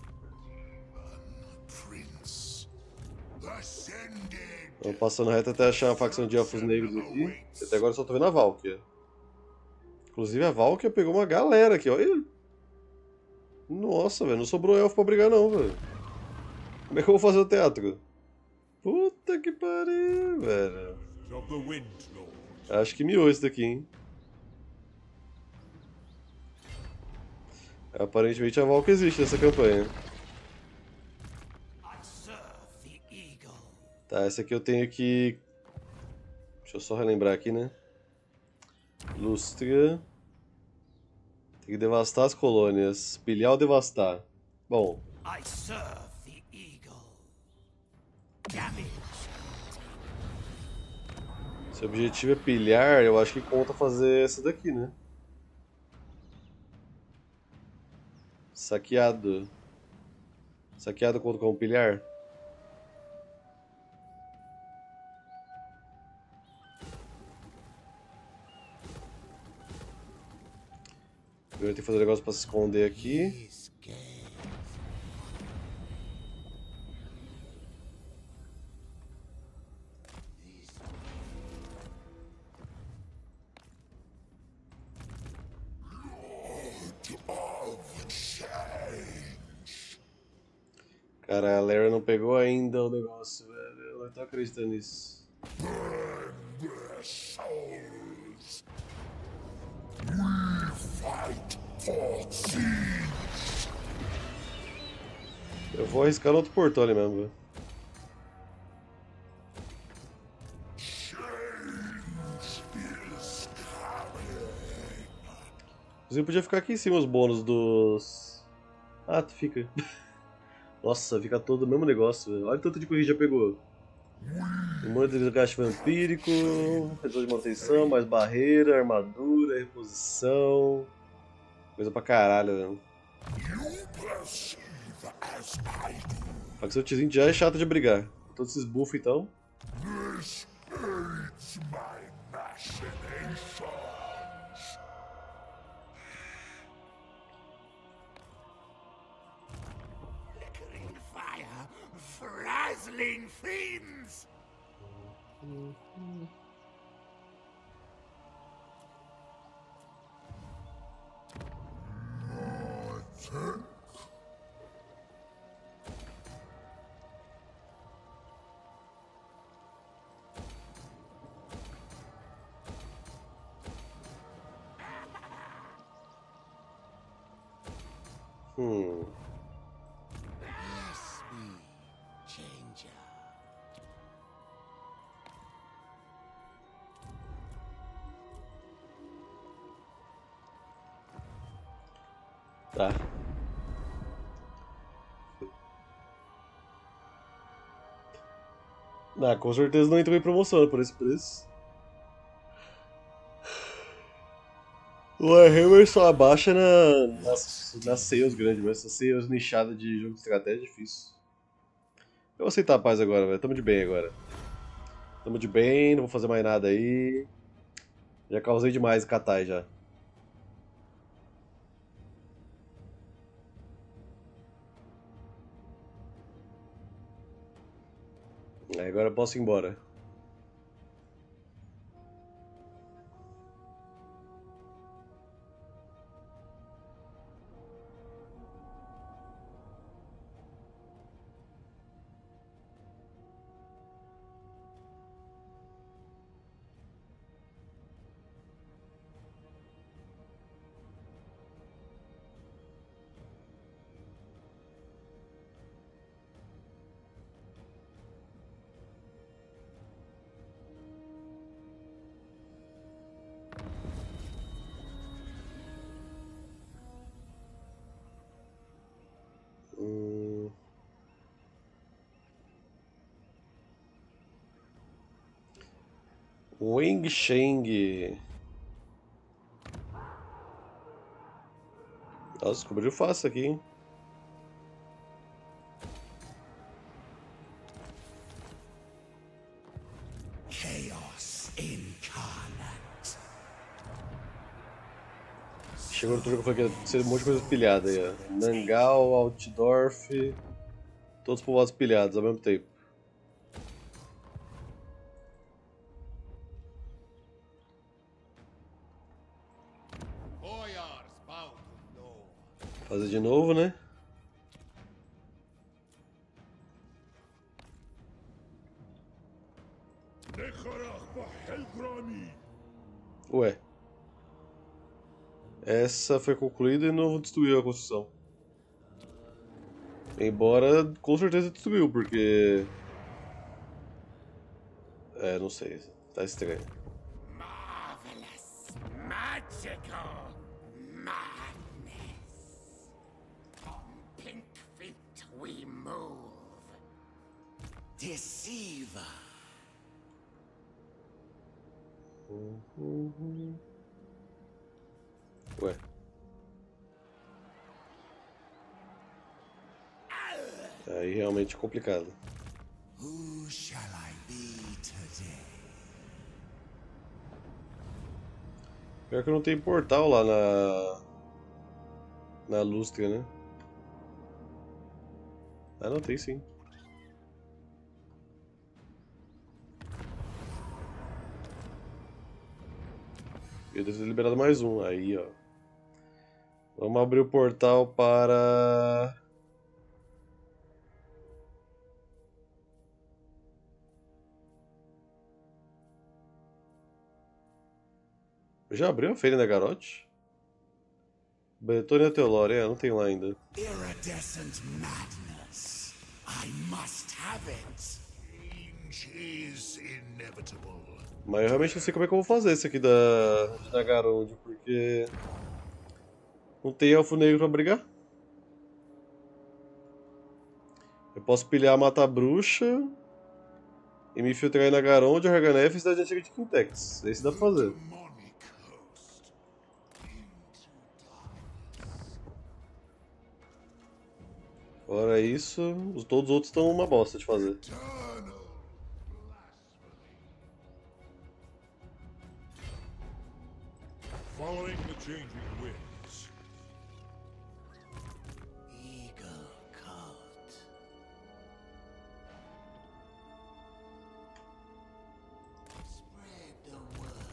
Vamos passando reto até achar uma facção de elfos negros aqui. Até agora eu só tô vendo a Valkyria. Inclusive a Valkyria pegou uma galera aqui, olha. Nossa, velho, não sobrou elfo pra brigar não, velho. Como é que eu vou fazer o teatro? Puta que pariu, velho. of the Wind Lord. Acho que miou esse daqui, hein? Aparentemente a Valk existe nessa campanha. I serve the eagle. Tá, esse aqui eu tenho que... Deixa eu só relembrar aqui, né? Lustria. Tem que devastar as colônias. Pilhar ou devastar? Bom. I serve the eagle. Damage. Se o objetivo é pilhar, eu acho que conta fazer essa daqui, né? Saqueado. Saqueado conta como pilhar? Primeiro tem que fazer um negócio pra se esconder aqui. This game. Cara, a Lara não pegou ainda o negócio, velho. Eu não tô acreditando nisso. Their souls. We fight for Siege. Eu vou arriscar no outro portão ali mesmo, velho. Change is coming. Inclusive podia ficar aqui em cima os bônus dos... Ah, tu fica. Nossa, fica todo o mesmo negócio, velho. Olha o tanto de coisa que já pegou. Demônio de desgaste vampírico, redução de manutenção, mais barreira, armadura, reposição. Coisa pra caralho, velho. You perceive as I do. Facção Tizin já é chato de brigar. Todos esses buffs então. This aids my machinations. Flickering fire. Frazzling fiends. Bless me, changer. Tá. Ah, com certeza não entrou em promoção por esse preço. O Warhammer só abaixa nas sales grandes, mas essas sales nichadas de jogo de estratégia é difícil. Eu vou aceitar a paz agora, velho. Tamo de bem agora. Tamo de bem, não vou fazer mais nada aí. Já causei demais Katai já. Aí agora eu posso ir embora. Wing Sheng. Nossa, descobriu fácil aqui, hein? Chaos incarnate. Chegou no turno que eu falei que ia ser um monte de coisa pilhada aí, ó. Nangal, Altdorf. Todos os povoados pilhados ao mesmo tempo. Boyars bow to no one. Fazer de novo, né? Necharach Essa foi concluída e não destruiu a construção. Embora, com certeza destruiu, porque... É, não sei. Tá estranho. Marvelous, magical madness. On pink feet we move. Deceiver. Ué. Aí realmente é complicado. Who shall I be today? Pior que não tem portal lá na Lústria, né? Ah, não, tem sim. Eu devo ter liberado mais um. Aí, ó. Vamos abrir o portal para... Já abriu a Feira Nagarote? Bretônia Teolória, não tem lá ainda. Iridescent madness. I must have it. Change is inevitable. Mas eu realmente não sei como é que eu vou fazer esse aqui de Nagaronde, porque... Não tem elfo negro pra brigar. Eu posso pilhar, matar a bruxa e me infiltrar em Nagaronde, Arganef e cidade antiga de Quintex. Esse dá pra fazer. Demonic host. Fora isso, todos os outros estão uma bosta de fazer. Eternal blasphemy. Following the changing winds. Eagle cult. Spread the word.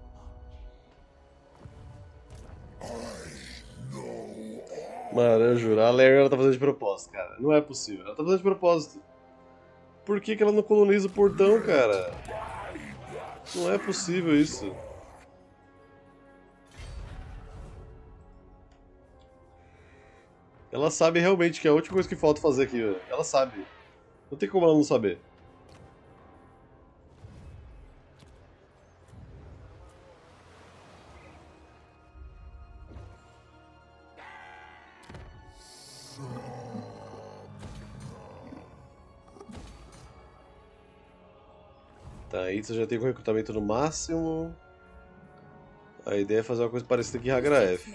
Mano, eu juro, a Lerna ela tá fazendo de propósito, cara. Não é possível. Ela tá fazendo de propósito. Por que ela não coloniza o portão, cara? Não é possível isso. Ela sabe realmente que é a última coisa que falta fazer aqui, velho. Ela sabe. Não tem como ela não saber. Tá, aí você já tem o recrutamento no máximo. A ideia é fazer uma coisa parecida com Hagraef.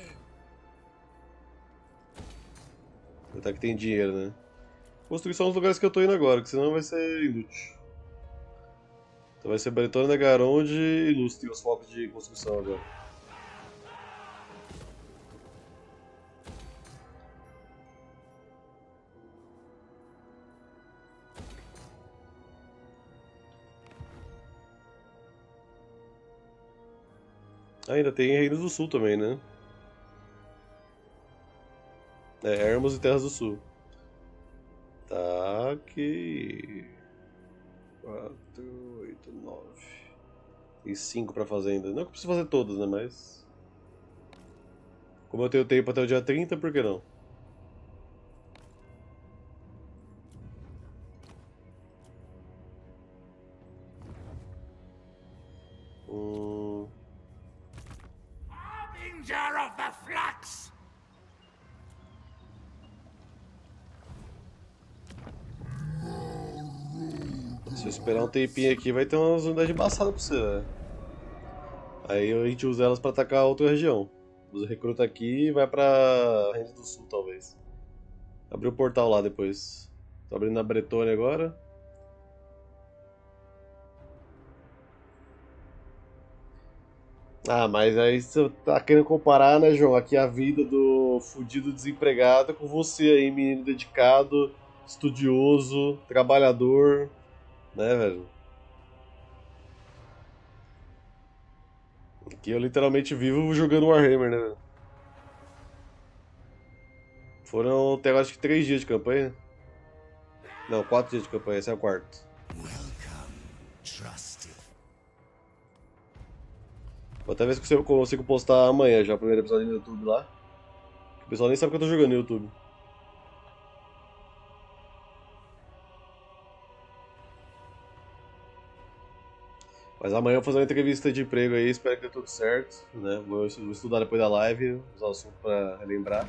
Até que tem dinheiro, né? Construção dos lugares que eu tô indo agora, que senão vai ser inútil. Então vai ser Bretônia, Nagaronde e Lústria os focos de construção agora. Ainda tem Reinos do Sul também, né? É, Hermos e Terras do Sul. Tá aqui. 4, 8, 9. E 5 pra fazer ainda. Não que eu preciso fazer todas, né? Mas. Como eu tenho tempo até o dia 30, por que não? Harbinger of the Flux! Se eu esperar um tempinho aqui, vai ter umas unidades embaçadas pra você, velho. Aí a gente usa elas pra atacar outra região. Usa recruta aqui e vai pra Reinos do Sul, talvez. Abrir o portal lá depois. Tô abrindo na Bretônia agora. Ah, mas aí você tá querendo comparar, né, João? Aqui a vida do fudido desempregado com você aí, menino dedicado, estudioso, trabalhador, né, velho? Aqui eu literalmente vivo jogando Warhammer, né, velho? Foram até acho que 3 dias de campanha. Não, 4 dias de campanha, esse é o quarto. Welcome, trusted. Vou até ver se eu consigo postar amanhã já o primeiro episódio no YouTube lá. O pessoal nem sabe que eu tô jogando no YouTube. Mas amanhã eu vou fazer uma entrevista de emprego aí, espero que dê tudo certo, né? Vou estudar depois da live, usar o assunto pra relembrar.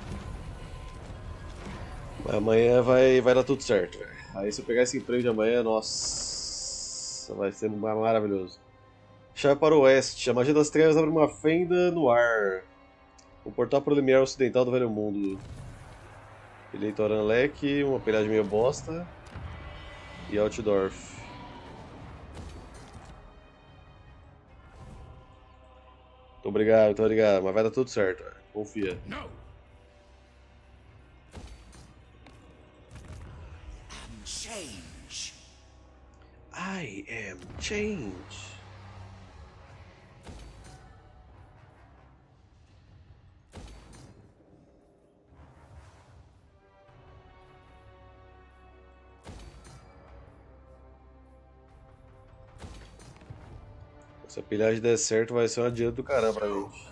Mas amanhã vai dar tudo certo, velho. Aí se eu pegar esse emprego de amanhã, nossa, vai ser maravilhoso. Chave para o oeste. A magia das trevas abre uma fenda no ar. O portal para o limiar ocidental do velho mundo. Eleitor Anlek, uma pilhagem meio bosta. E Altdorf. Muito obrigado, mas vai dar tudo certo, velho. Confia. Change. I am change. Se a pilhagem der certo, vai ser um adianto do caramba pra gente.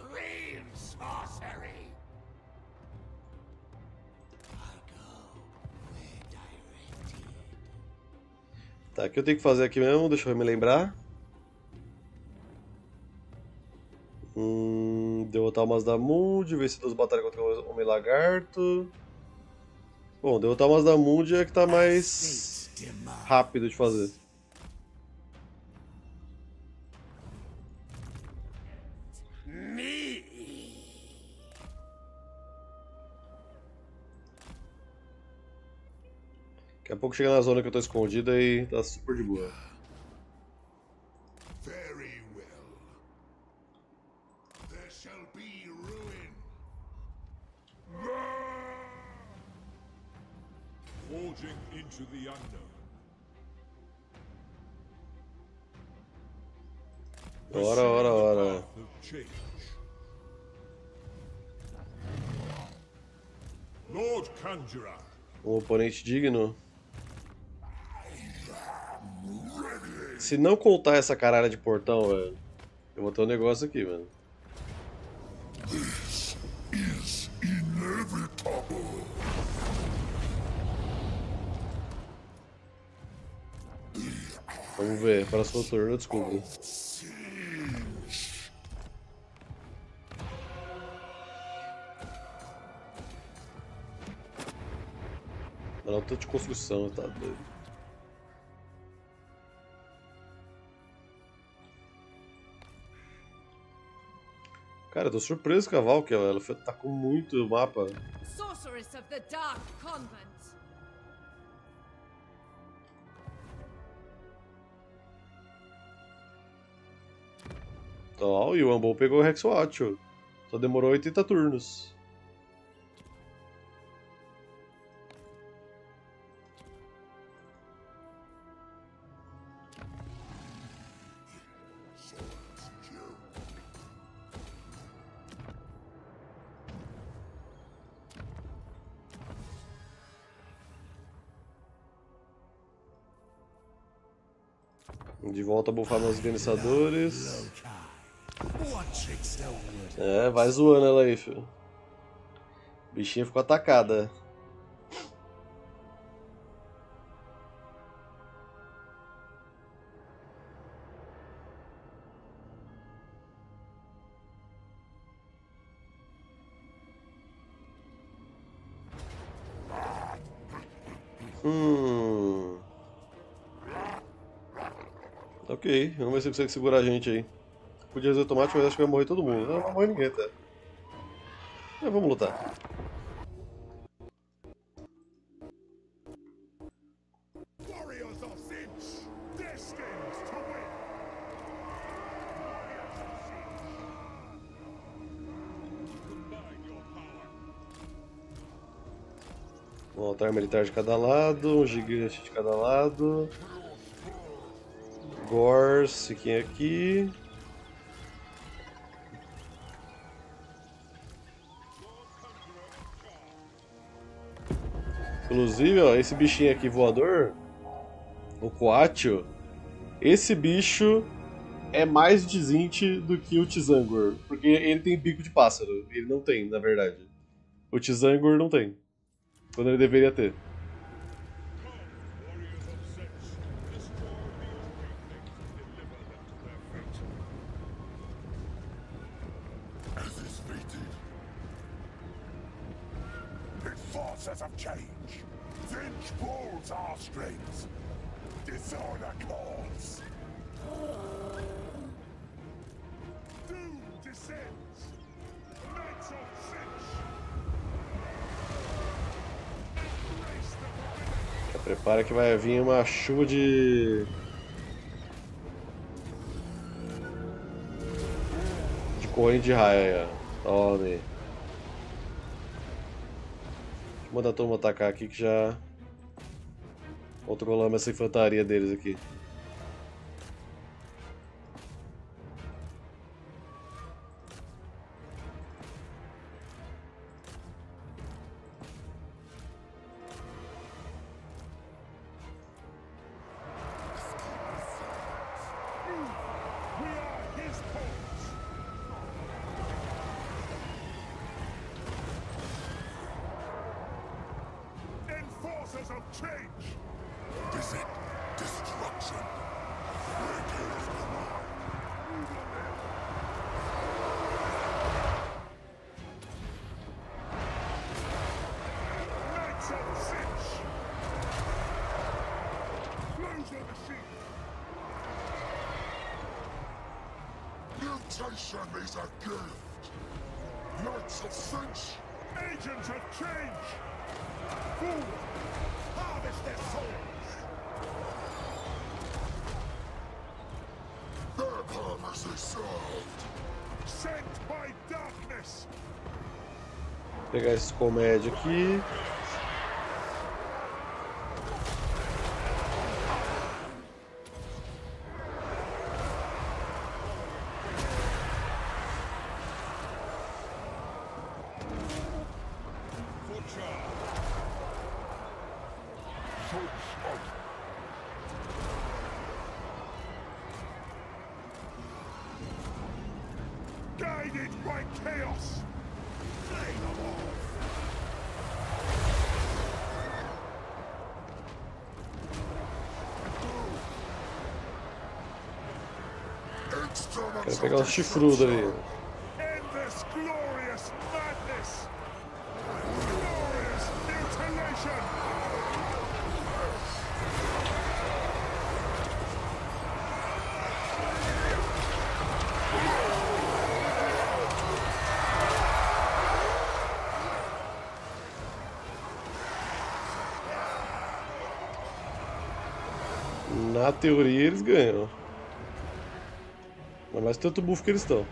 Tá, o que eu tenho que fazer aqui mesmo? Deixa eu me lembrar. Derrotar o Mazdamund, vencer 2 batalhas contra o Homem-Lagarto. Bom, derrotar o Mazdamund é que tá mais rápido de fazer. Daqui a pouco chega na zona que eu tô escondida e tá super de boa. Very well. There shall be ruin. Forging into the unknown. Ora. Of change. Lord Conjurer. Um oponente digno. Se não contar essa caralho de portão, velho, eu vou ter um negócio aqui, mano. This is inevitable. Vamos ver, próximo turno eu descubro. Não, tanto de construção, tá doido. Cara, eu tô surpreso com a Valkyria, ela tá com muito mapa. Sorceress of the Dark Convent. Ó, e o Ambol pegou o Hexwatch, só demorou 80 turnos. De volta a bufar meus organizadores. É, vai zoando ela aí, filho. Bichinha ficou atacada. Ok, vamos ver se consegue segurar a gente aí. Podia fazer automático, mas acho que vai morrer todo mundo. Não vai morrer ninguém até. Mas vamos lutar. Warriors of Zinch, destined to win. Combine your power. Um altar militar de cada lado, um gigante de cada lado. Gors, fiquem aqui. Inclusive, ó, esse bichinho aqui voador, o Coatio, esse bicho é mais Tzint do que o Tzangor, porque ele tem bico de pássaro. Ele não tem, na verdade. O Tzangor não tem. Quando ele deveria ter. Warriors of Sinch, destroy these weaklings and deliver them to their fate. As is fated. Its forces of change. Sinch pulls our strings. Disorder calls. Doom descends. Knights of Sinch. Embrace the forbidden. Prepara que vai vir uma chuva de corrente de raio aí, ó. Tome. Deixa eu mandar todo mundo atacar aqui que já controlamos essa infantaria deles aqui. We are his cause. Enforcers of change. Visit destruction. Breakers command. Knights of Sinch. Close the machine. Mutation is a gift. Knights of Sinch. Agents of change. Forward. Harvest their souls. Their purpose is served. Sent by darkness. Vou pegar esse comédia aqui. Guided by chaos. Flay them all. Quero pegar um chifrudo ali. End this glorious madness. Glorious mutilation. Na teoria eles ganham. Mas mais tanto buff que eles estão.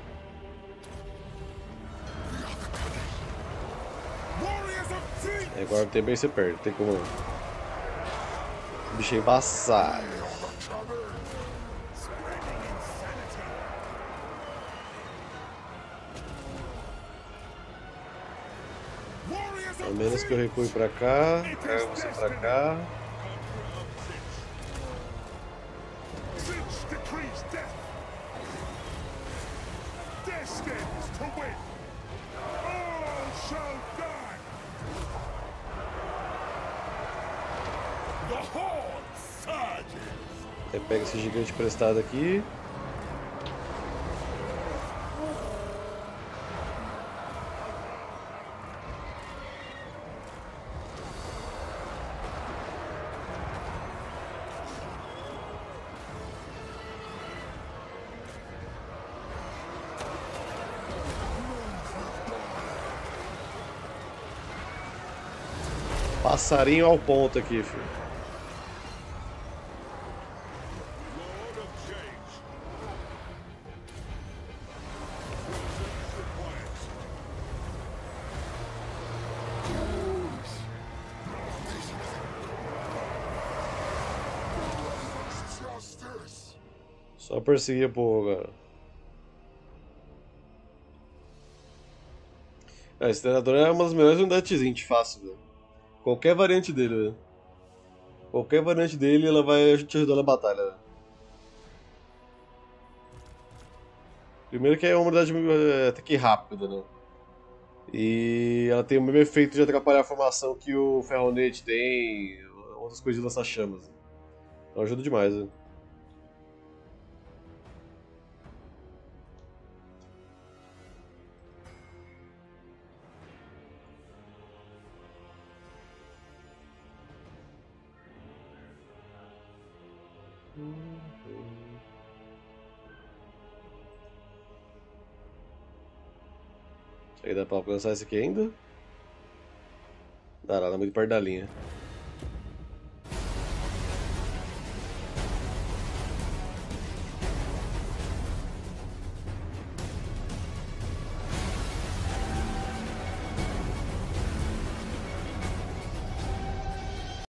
Warriors of Sinch. E agora também você perde, tem como. O bicho é embaçado. Spreading insanity. Warriors A of menos que eu Sinch. recue pra cá, caia você pra cá. Sinch decrees death. Destined to win. All shall die. The horde surges. Aí pega esse gigante prestado aqui. Passarinho ao ponto aqui, filho. Lord of Change. Justice. Só perseguir o povo agora. Esse treinador é uma das melhores unidades de Tzint, fácil, velho. Qualquer variante dele, velho. Qualquer variante dele, ela vai te ajudar na batalha, velho. Primeiro que é uma unidade até que rápida, né? E ela tem o mesmo efeito de atrapalhar a formação que o ferronete tem, outras coisas de lança-chamas. Então ajuda demais, né? Será que dá pra alcançar esse aqui ainda? Dá, lá, muito perto da linha.